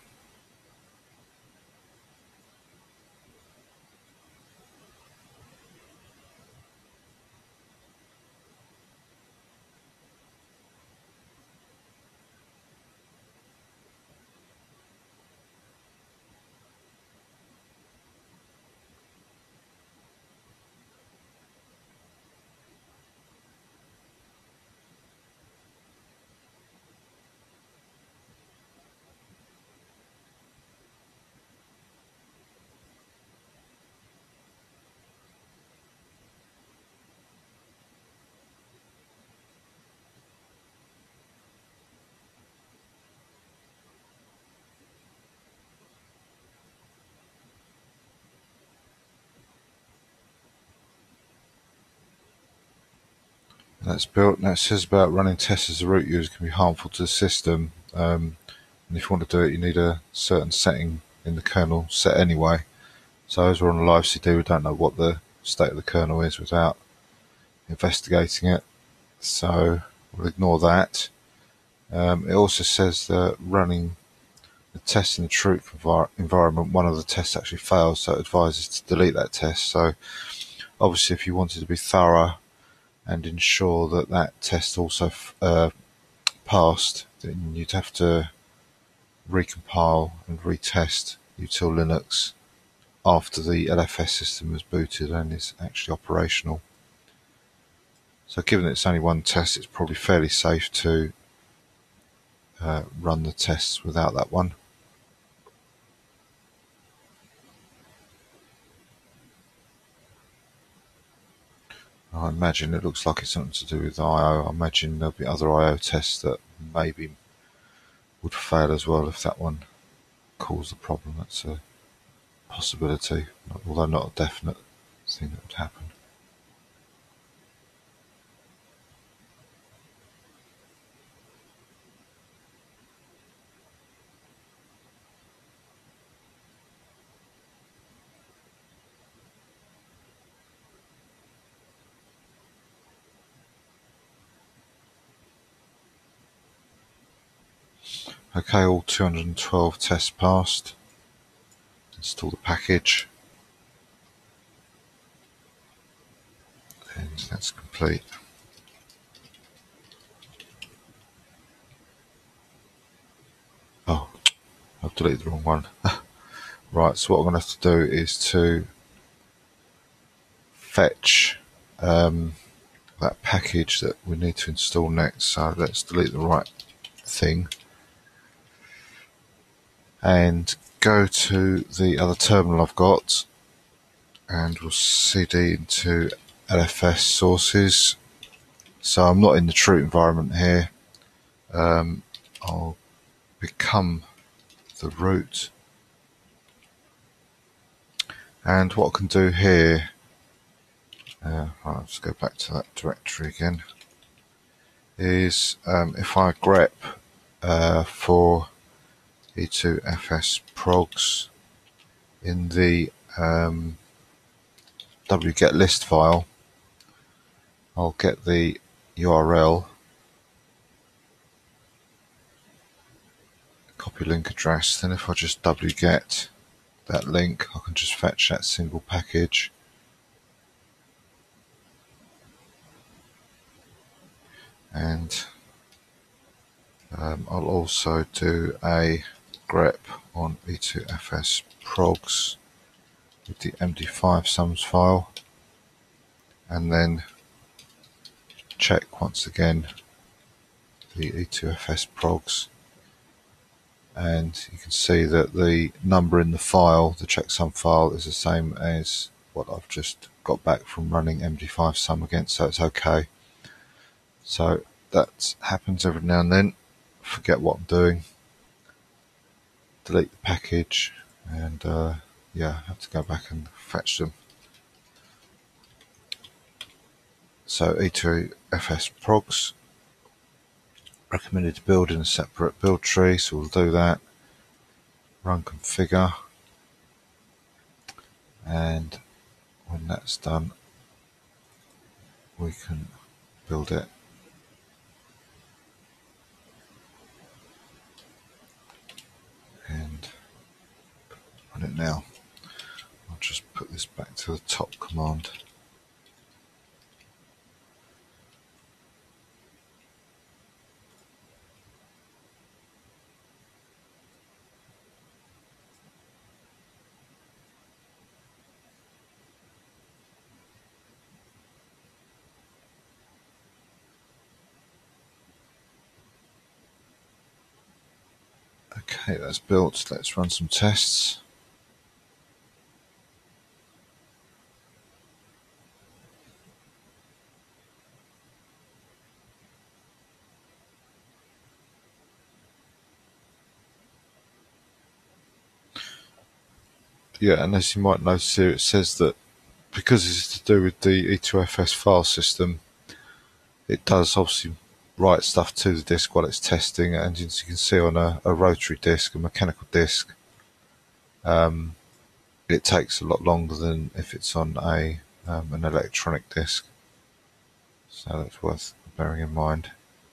That's built. Now it says about running tests as a root user can be harmful to the system. And if you want to do it, you need a certain setting in the kernel set anyway. So as we're on a live CD, we don't know what the state of the kernel is without investigating it. So we'll ignore that. It also says that running the test in the truth environment, one of the tests actually fails, so it advises to delete that test. So obviously if you wanted to be thorough and ensure that that test also passed, then you'd have to recompile and retest util Linux after the LFS system is booted and is actually operational. So given it's only one test, it's probably fairly safe to run the tests without that one. I imagine it looks like it's something to do with I/O. I imagine there'll be other I/O tests that maybe would fail as well if that one caused the problem. That's a possibility, although not a definite thing that would happen. Okay, all 212 tests passed. Install the package. And that's complete. Oh, I've deleted the wrong one. Right, so what I'm going to have to do is to fetch that package that we need to install next. So let's delete the right thing and go to the other terminal I've got, and we'll cd into LFS sources. So I'm not in the true environment here. I'll become the root, and what I can do here, I'll just go back to that directory again, is if I grep for e2fs progs in the wget list file, I'll get the URL, copy link address, then if I just wget that link, I can just fetch that single package. And I'll also do a grep on e2fs progs with the md5 sums file, and then check once again the e2fs progs, and you can see that the number in the file, the checksum file, is the same as what I've just got back from running MD5 sum against, so it's okay. So that happens every now and then. Forget what I'm doing, delete the package, and yeah, I have to go back and fetch them. So E2FS progs, recommended to build in a separate build tree, so we'll do that. Run configure, and when that's done, we can build it. And run it now. I'll just put this back to the top command. Okay, that's built. Let's run some tests. Yeah, and as you might notice here, it says that because this is to do with the E2FS file system, it does obviously write stuff to the disk while it's testing, and as you can see on a rotary disk, a mechanical disk, it takes a lot longer than if it's on an electronic disk. So that's worth bearing in mind.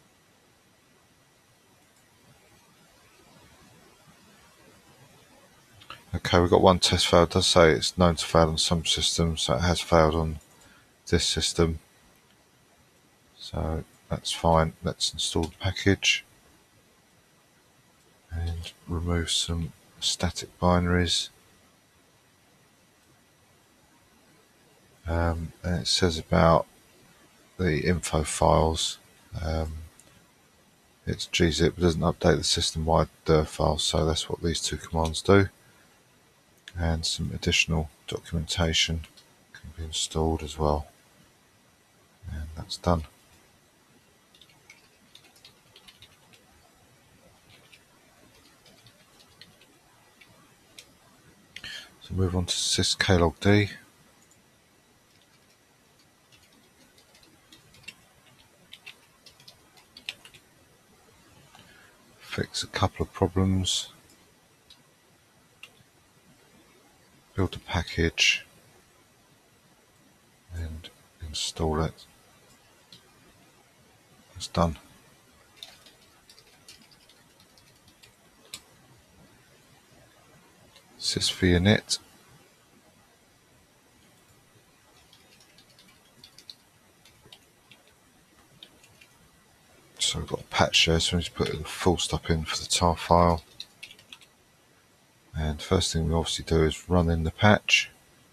Okay, we've got one test fail. It does say it's known to fail on some systems, so it has failed on this system. So that's fine. Let's install the package and remove some static binaries. And it says about the info files. It's gzip, but doesn't update the system-wide dir files, so that's what these two commands do. And some additional documentation can be installed as well. And that's done. So move on to syskloggd. Fix a couple of problems. Build a package and install it. It's done. sysvinit. So we've got a patch there, so we need to put a full stop in for the tar file. And first thing we obviously do is run in the patch.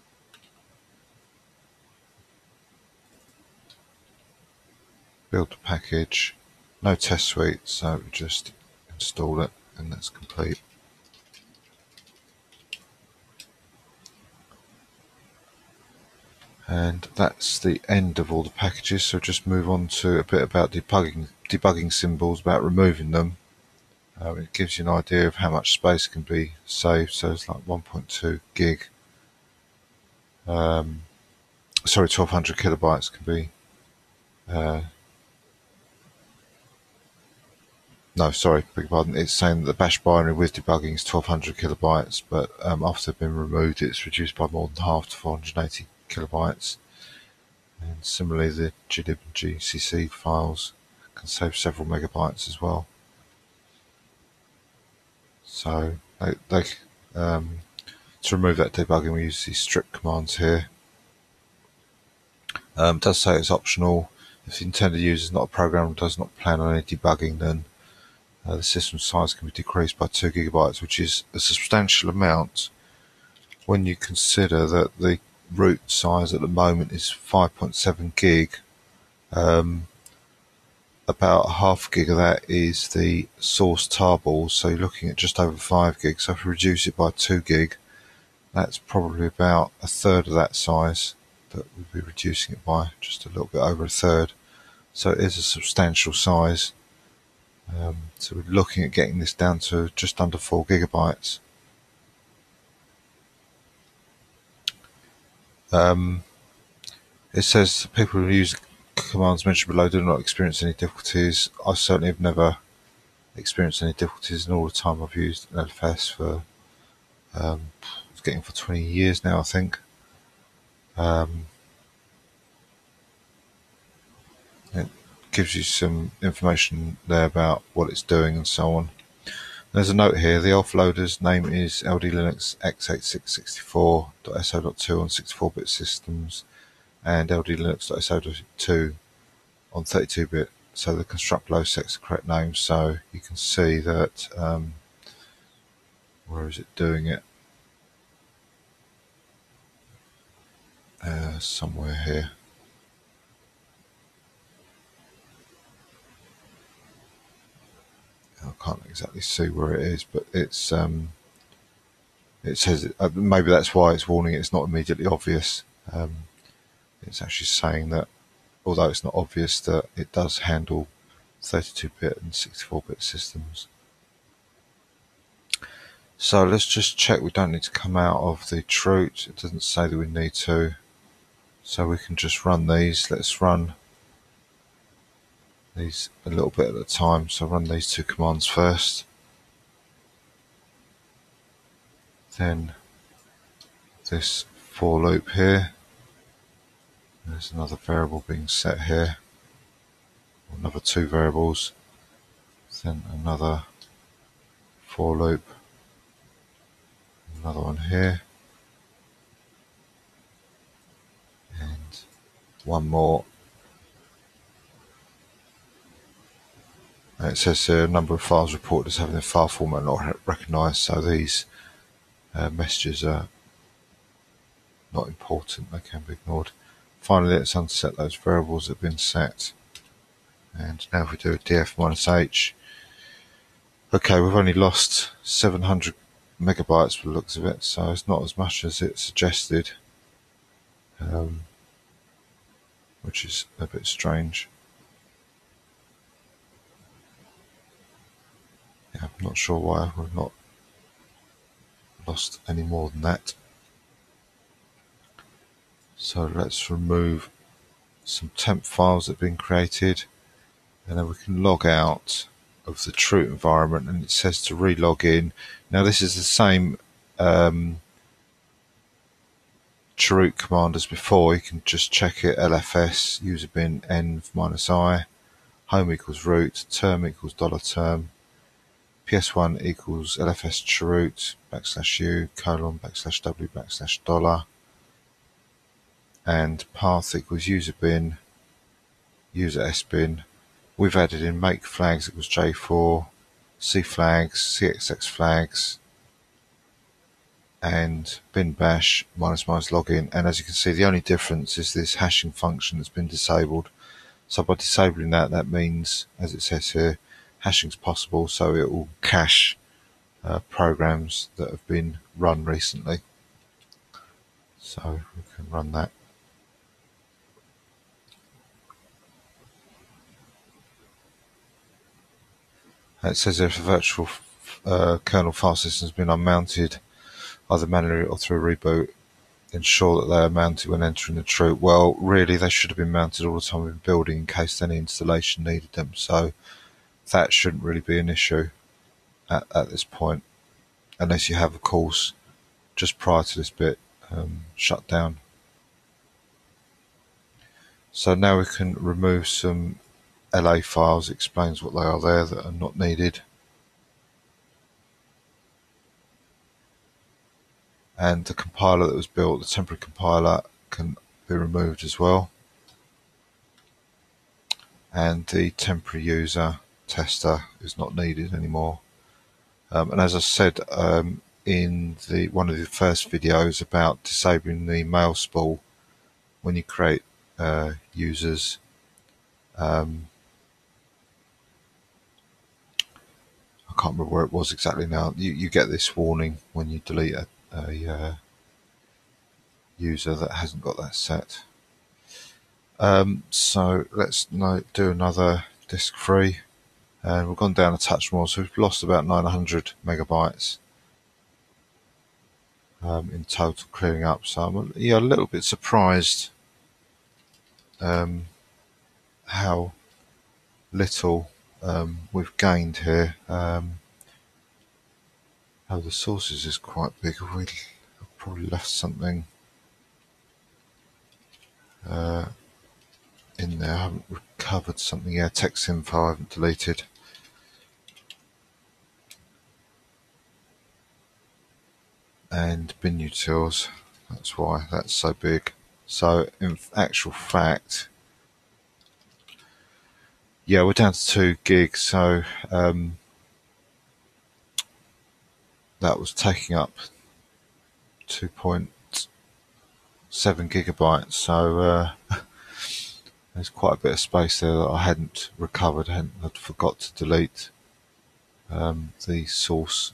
Build the package. No test suite, so we just install it and that's complete. And that's the end of all the packages, so just move on to a bit about debugging symbols, about removing them. It gives you an idea of how much space can be saved, so it's like 1.2 gig. Sorry, 1200 kilobytes can be. No, sorry, beg your pardon. It's saying that the bash binary with debugging is 1200 kilobytes, but after they've been removed, it's reduced by more than half to 480 kilobytes. And similarly, the glib and GCC files can save several megabytes as well. So to remove that debugging, we use these strip commands here. It does say it's optional. If the intended user is not a programmer and does not plan on any debugging, then the system size can be decreased by 2 gigabytes, which is a substantial amount when you consider that the root size at the moment is 5.7 gig. About half gig of that is the source tarball, so you're looking at just over 5 gig. So if we reduce it by 2 gig, That's probably about a third of that size that we'd be reducing it by, just a little bit over a third. So it is a substantial size. So we're looking at getting this down to just under 4 gigabytes. It says people who use commands mentioned below do not experience any difficulties. I certainly have never experienced any difficulties in all the time I've used LFS for it's getting for 20 years now, I think. It gives you some information there about what it's doing and so on. There's a note here. The offloader's name is LD Linux x8664.so.2 on 64-bit systems and LD Linux.so.2 on 32-bit. So the construct below sets the correct name. So you can see that where is it doing it? Somewhere here. I can't exactly see where it is, but it's it says maybe that's why it's warning it's not immediately obvious. It's actually saying that although it's not obvious, that it does handle 32-bit and 64-bit systems. So let's just check we don't need to come out of the root. It doesn't say that we need to, so we can just run these. Let's run these a little bit at a time. So run these two commands first, then this for loop here. There's another variable being set here, another two variables, then another for loop, another one here, and one more. And it says here a number of files reported as having their file format not recognised, so these messages are not important, they can be ignored. Finally, let's unset those variables that have been set. And now if we do a df-h, okay, we've only lost 700 megabytes for the looks of it, so it's not as much as it suggested, which is a bit strange. Yeah, I'm not sure why we've not lost any more than that. So let's remove some temp files that have been created, and then we can log out of the root environment, and it says to re-log in. Now this is the same root command as before. You can just check it: LFS user bin env-i, home equals root, term equals $term, ps1 equals LFS chroot /u : /w / and path equals user bin user sbin. We've added in make flags equals j4, c flags, cxx flags, and bin bash -- login. And as you can see, the only difference is this hashing function that's been disabled. So by disabling that, that means, as it says here, hashing is possible, so it will cache programs that have been run recently. So we can run that. It says if a virtual kernel file system has been unmounted, either manually or through a reboot, ensure that they are mounted when entering the root. Well, really, they should have been mounted all the time we've been building in case any installation needed them. So that shouldn't really be an issue at this point, unless you have, of course, just prior to this bit, shut down. So now we can remove some LA files. It explains what they are there that are not needed. And the compiler that was built, the temporary compiler, can be removed as well. And the temporary user tester is not needed anymore. And as I said in one of the first videos about disabling the mail spool when you create users, I can't remember where it was exactly now. You get this warning when you delete a user that hasn't got that set. So let's do another disk free, and we've gone down a touch more, so we've lost about 900 megabytes in total, clearing up. So I'm a little bit surprised how little we've gained here. The sources is quite big. I've probably left something in there. I haven't recovered something. Yeah, text info I haven't deleted. And bin utils, that's why that's so big. So in actual fact, yeah, we're down to 2 gigs, so that was taking up 2.7 gigabytes, so there's quite a bit of space there that I hadn't recovered. I'd forgot to delete the source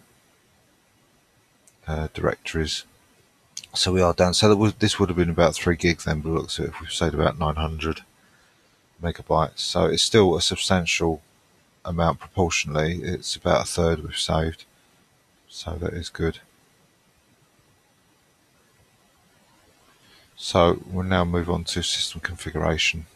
directories. So we are down. So this would have been about 3 gigs then, but looks at if we've saved about 900 megabytes. So it's still a substantial amount proportionally. It's about a third we've saved. So that is good. So we'll now move on to system configuration.